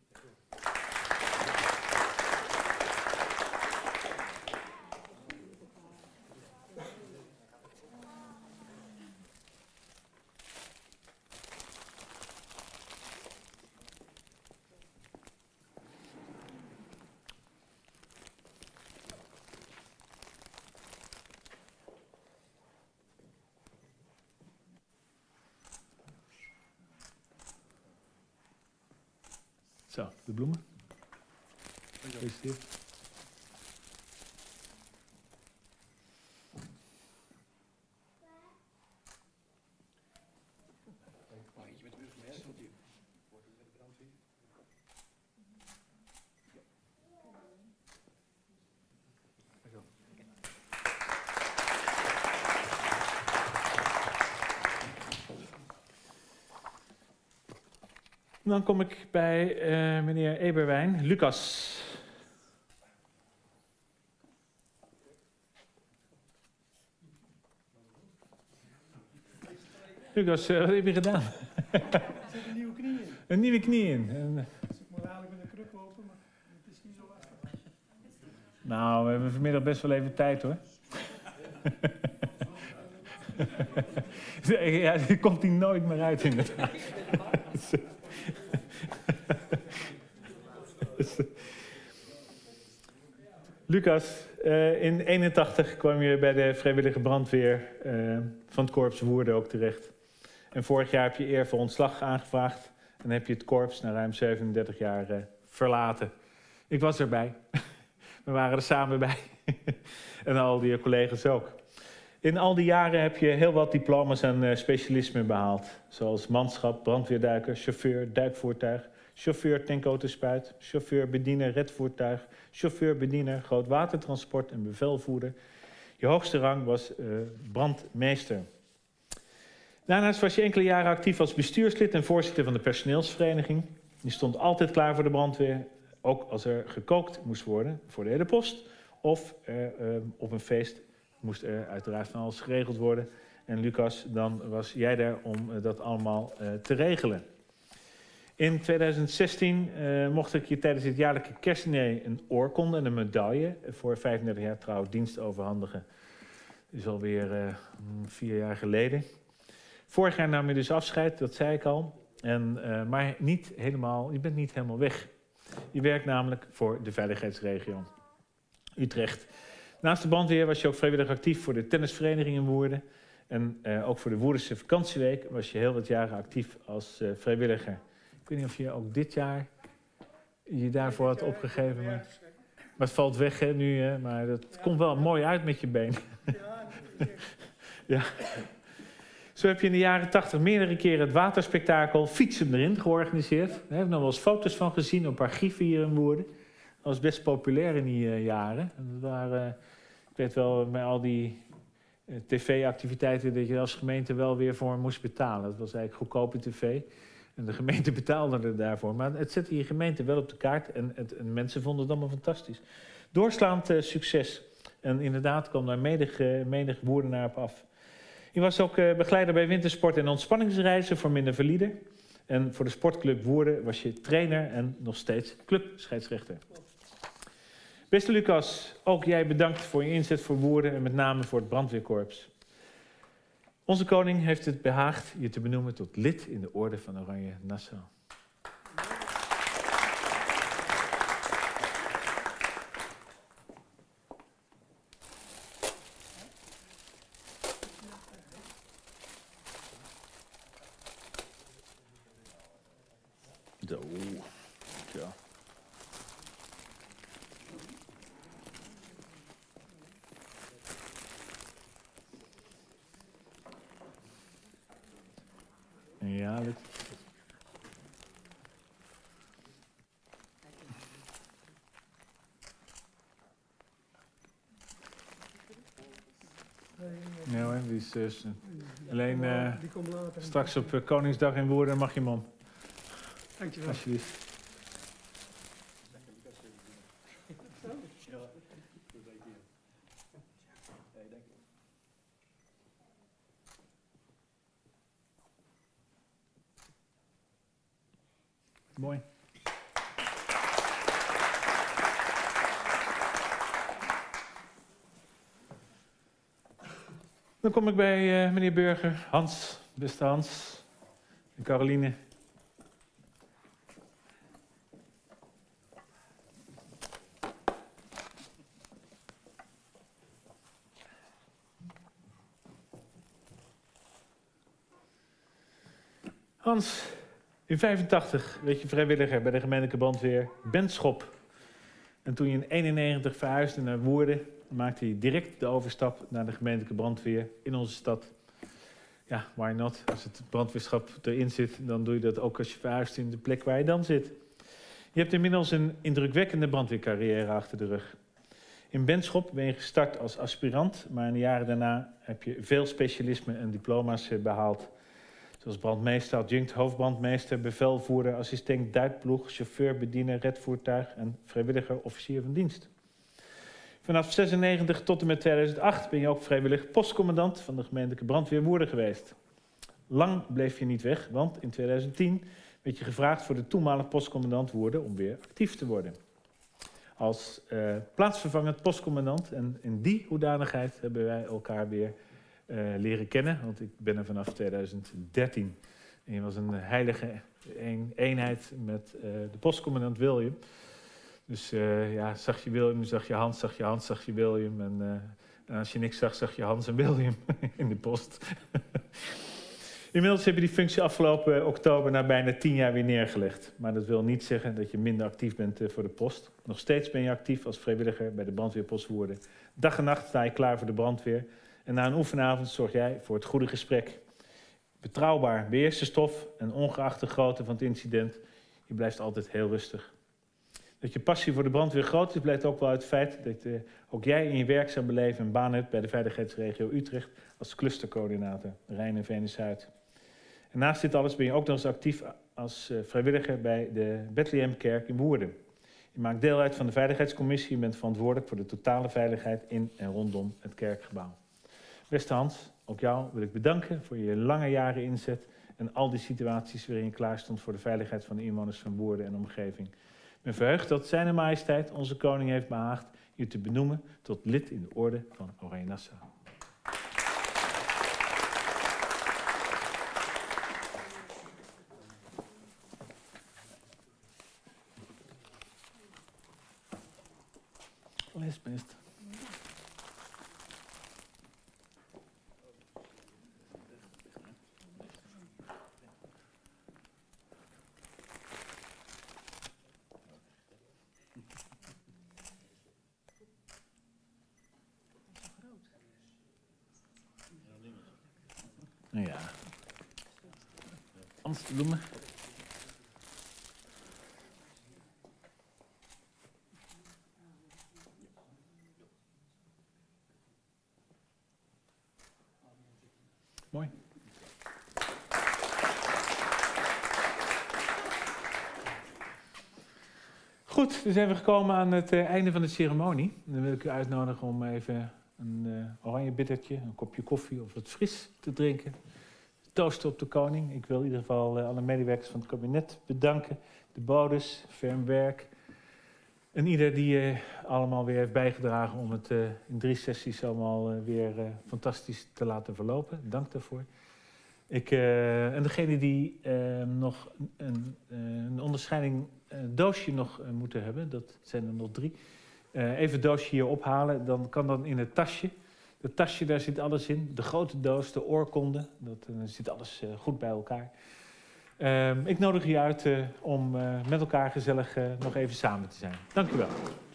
Zo, de bloemen. Gefeliciteerd. Dan kom ik bij uh, meneer Eberwijn. Lucas. Lucas, uh, wat heb je gedaan? Er zit een nieuwe knie in. Een nieuwe knie in. En, uh... Dus ik moet eigenlijk met een kruk lopen, maar het is niet zo lastig. Nou, we hebben vanmiddag best wel even tijd hoor. Ja, die komt hij nooit meer uit inderdaad. Lucas, uh, in eenentachtig kwam je bij de vrijwillige brandweer uh, van het korps Woerden ook terecht. En vorig jaar heb je eervol ontslag aangevraagd en heb je het korps na ruim zevenendertig jaar uh, verlaten. Ik was erbij. We waren er samen bij. En al die collega's ook. In al die jaren heb je heel wat diploma's en uh, specialismen behaald. Zoals manschap, brandweerduiker, chauffeur, duikvoertuig, chauffeur tankauto-spuit, chauffeur bediener redvoertuig, chauffeur bediener grootwatertransport en bevelvoerder. Je hoogste rang was uh, brandmeester. Daarnaast was je enkele jaren actief als bestuurslid en voorzitter van de personeelsvereniging. Je stond altijd klaar voor de brandweer, ook als er gekookt moest worden voor de hele post. Of er, uh, op een feest moest er uiteraard van alles geregeld worden. En Lucas, dan was jij daar om uh, dat allemaal uh, te regelen. In twintig zestien uh, mocht ik je tijdens het jaarlijke kerstdiner een oorkonde en een medaille voor vijfendertig jaar trouw dienst overhandigen. Dat is alweer uh, vier jaar geleden. Vorig jaar nam je dus afscheid, dat zei ik al. En, uh, maar niet helemaal, je bent niet helemaal weg. Je werkt namelijk voor de veiligheidsregio Utrecht. Naast de brandweer was je ook vrijwillig actief voor de tennisvereniging in Woerden. En uh, ook voor de Woerdense vakantieweek was je heel wat jaren actief als uh, vrijwilliger. Ik weet niet of je ook dit jaar je daarvoor had opgegeven. Maar, maar het valt weg hè, nu, hè, maar dat komt wel mooi uit met je been. Ja. Zo heb je in de jaren tachtig meerdere keren het waterspektakel Fietsen erin georganiseerd. Daar hebben we nog wel eens foto's van gezien op archieven hier in Woerden. Dat was best populair in die uh, jaren. En dat waren, uh, ik weet wel, met al die uh, tv-activiteiten dat je als gemeente wel weer voor moest betalen. Dat was eigenlijk goedkope tv. En de gemeente betaalde er daarvoor. Maar het zette je gemeente wel op de kaart. En, het, en mensen vonden het allemaal fantastisch. Doorslaand uh, succes. En inderdaad kwam daar menig, uh, menig Woerdenaar op af. Je was ook uh, begeleider bij wintersport en ontspanningsreizen voor minder valide. En voor de sportclub Woerden was je trainer en nog steeds clubscheidsrechter. Beste Lucas, ook jij bedankt voor je inzet voor Woerden en met name voor het brandweerkorps. Onze koning heeft het behaagd je te benoemen tot lid in de orde van Oranje Nassau. Zo, ja. Ja, dat... Ja hoor, die is dus... Alleen uh, Die komt later. straks op uh, Koningsdag in Woerden mag je hem om. Dankjewel. Alsjeblieft. Mooi. Dan kom ik bij uh, meneer Burger, Hans, beste Hans en Caroline. Hans, in vijfentachtig werd je vrijwilliger bij de gemeentelijke brandweer Benschop. En toen je in eenennegentig verhuisde naar Woerden, maakte je direct de overstap naar de gemeentelijke brandweer in onze stad. Ja, why not? Als het brandweerschap erin zit, dan doe je dat ook als je verhuist in de plek waar je dan zit. Je hebt inmiddels een indrukwekkende brandweercarrière achter de rug. In Benschop ben je gestart als aspirant, maar in de jaren daarna heb je veel specialismen en diploma's behaald. Zoals brandmeester, adjunct hoofdbrandmeester, bevelvoerder, assistent duikploeg, chauffeur, bediener, redvoertuig en vrijwilliger officier van dienst. Vanaf zesennegentig tot en met tweeduizend acht ben je ook vrijwillig postcommandant van de gemeentelijke brandweer Woerden geweest. Lang bleef je niet weg, want in tweeduizend tien werd je gevraagd voor de toenmalig postcommandant Woerden om weer actief te worden. Als uh, plaatsvervangend postcommandant en in die hoedanigheid hebben wij elkaar weer uh, leren kennen, want ik ben er vanaf tweeduizend dertien. En je was een heilige een, eenheid met uh, de postcommandant William. Dus uh, ja, zag je William, zag je Hans, zag je Hans, zag je William. En, uh, en als je niks zag, zag je Hans en William in de post. Inmiddels heb je die functie afgelopen oktober na bijna tien jaar weer neergelegd. Maar dat wil niet zeggen dat je minder actief bent uh, voor de post. Nog steeds ben je actief als vrijwilliger bij de brandweerpost Woerden. Dag en nacht sta je klaar voor de brandweer. En na een oefenavond zorg jij voor het goede gesprek. Betrouwbaar, beheers de stof en ongeacht de grootte van het incident, je blijft altijd heel rustig. Dat je passie voor de brandweer groot is, blijkt ook wel uit het feit dat uh, ook jij in je werkzame leven een baan hebt bij de veiligheidsregio Utrecht als clustercoördinator Rijn en Venen-Zuid. En naast dit alles ben je ook nog eens actief als uh, vrijwilliger bij de Bethlehemkerk in Woerden. Je maakt deel uit van de veiligheidscommissie en bent verantwoordelijk voor de totale veiligheid in en rondom het kerkgebouw. Beste Hans, ook jou wil ik bedanken voor je lange jaren inzet en al die situaties waarin je klaar stond voor de veiligheid van de inwoners van Woerden en omgeving. Ik ben verheugd dat Zijne Majesteit, onze koning, heeft behaagd je te benoemen tot lid in de orde van Oranje Nassau. Les best. Nou ja, Hans de bloemen. Mooi. Goed, dan zijn we gekomen aan het uh, einde van de ceremonie. Dan wil ik u uitnodigen om even een uh, oranje bittertje, een kopje koffie of wat fris te drinken. Toosten op de koning. Ik wil in ieder geval uh, alle medewerkers van het kabinet bedanken. De bodes, Ferm Werk. En ieder die uh, allemaal weer heeft bijgedragen om het uh, in drie sessies allemaal uh, weer uh, fantastisch te laten verlopen. Dank daarvoor. Ik, uh, en degene die uh, nog een, uh, een onderscheiding uh, doosje nog uh, moeten hebben, dat zijn er nog drie. Uh, even het doosje hier ophalen, dan kan dan in het tasje. Het tasje, daar zit alles in. De grote doos, de oorkonde, dat uh, zit alles uh, goed bij elkaar. Uh, ik nodig u uit uh, om uh, met elkaar gezellig uh, nog even samen te zijn. Dank u wel.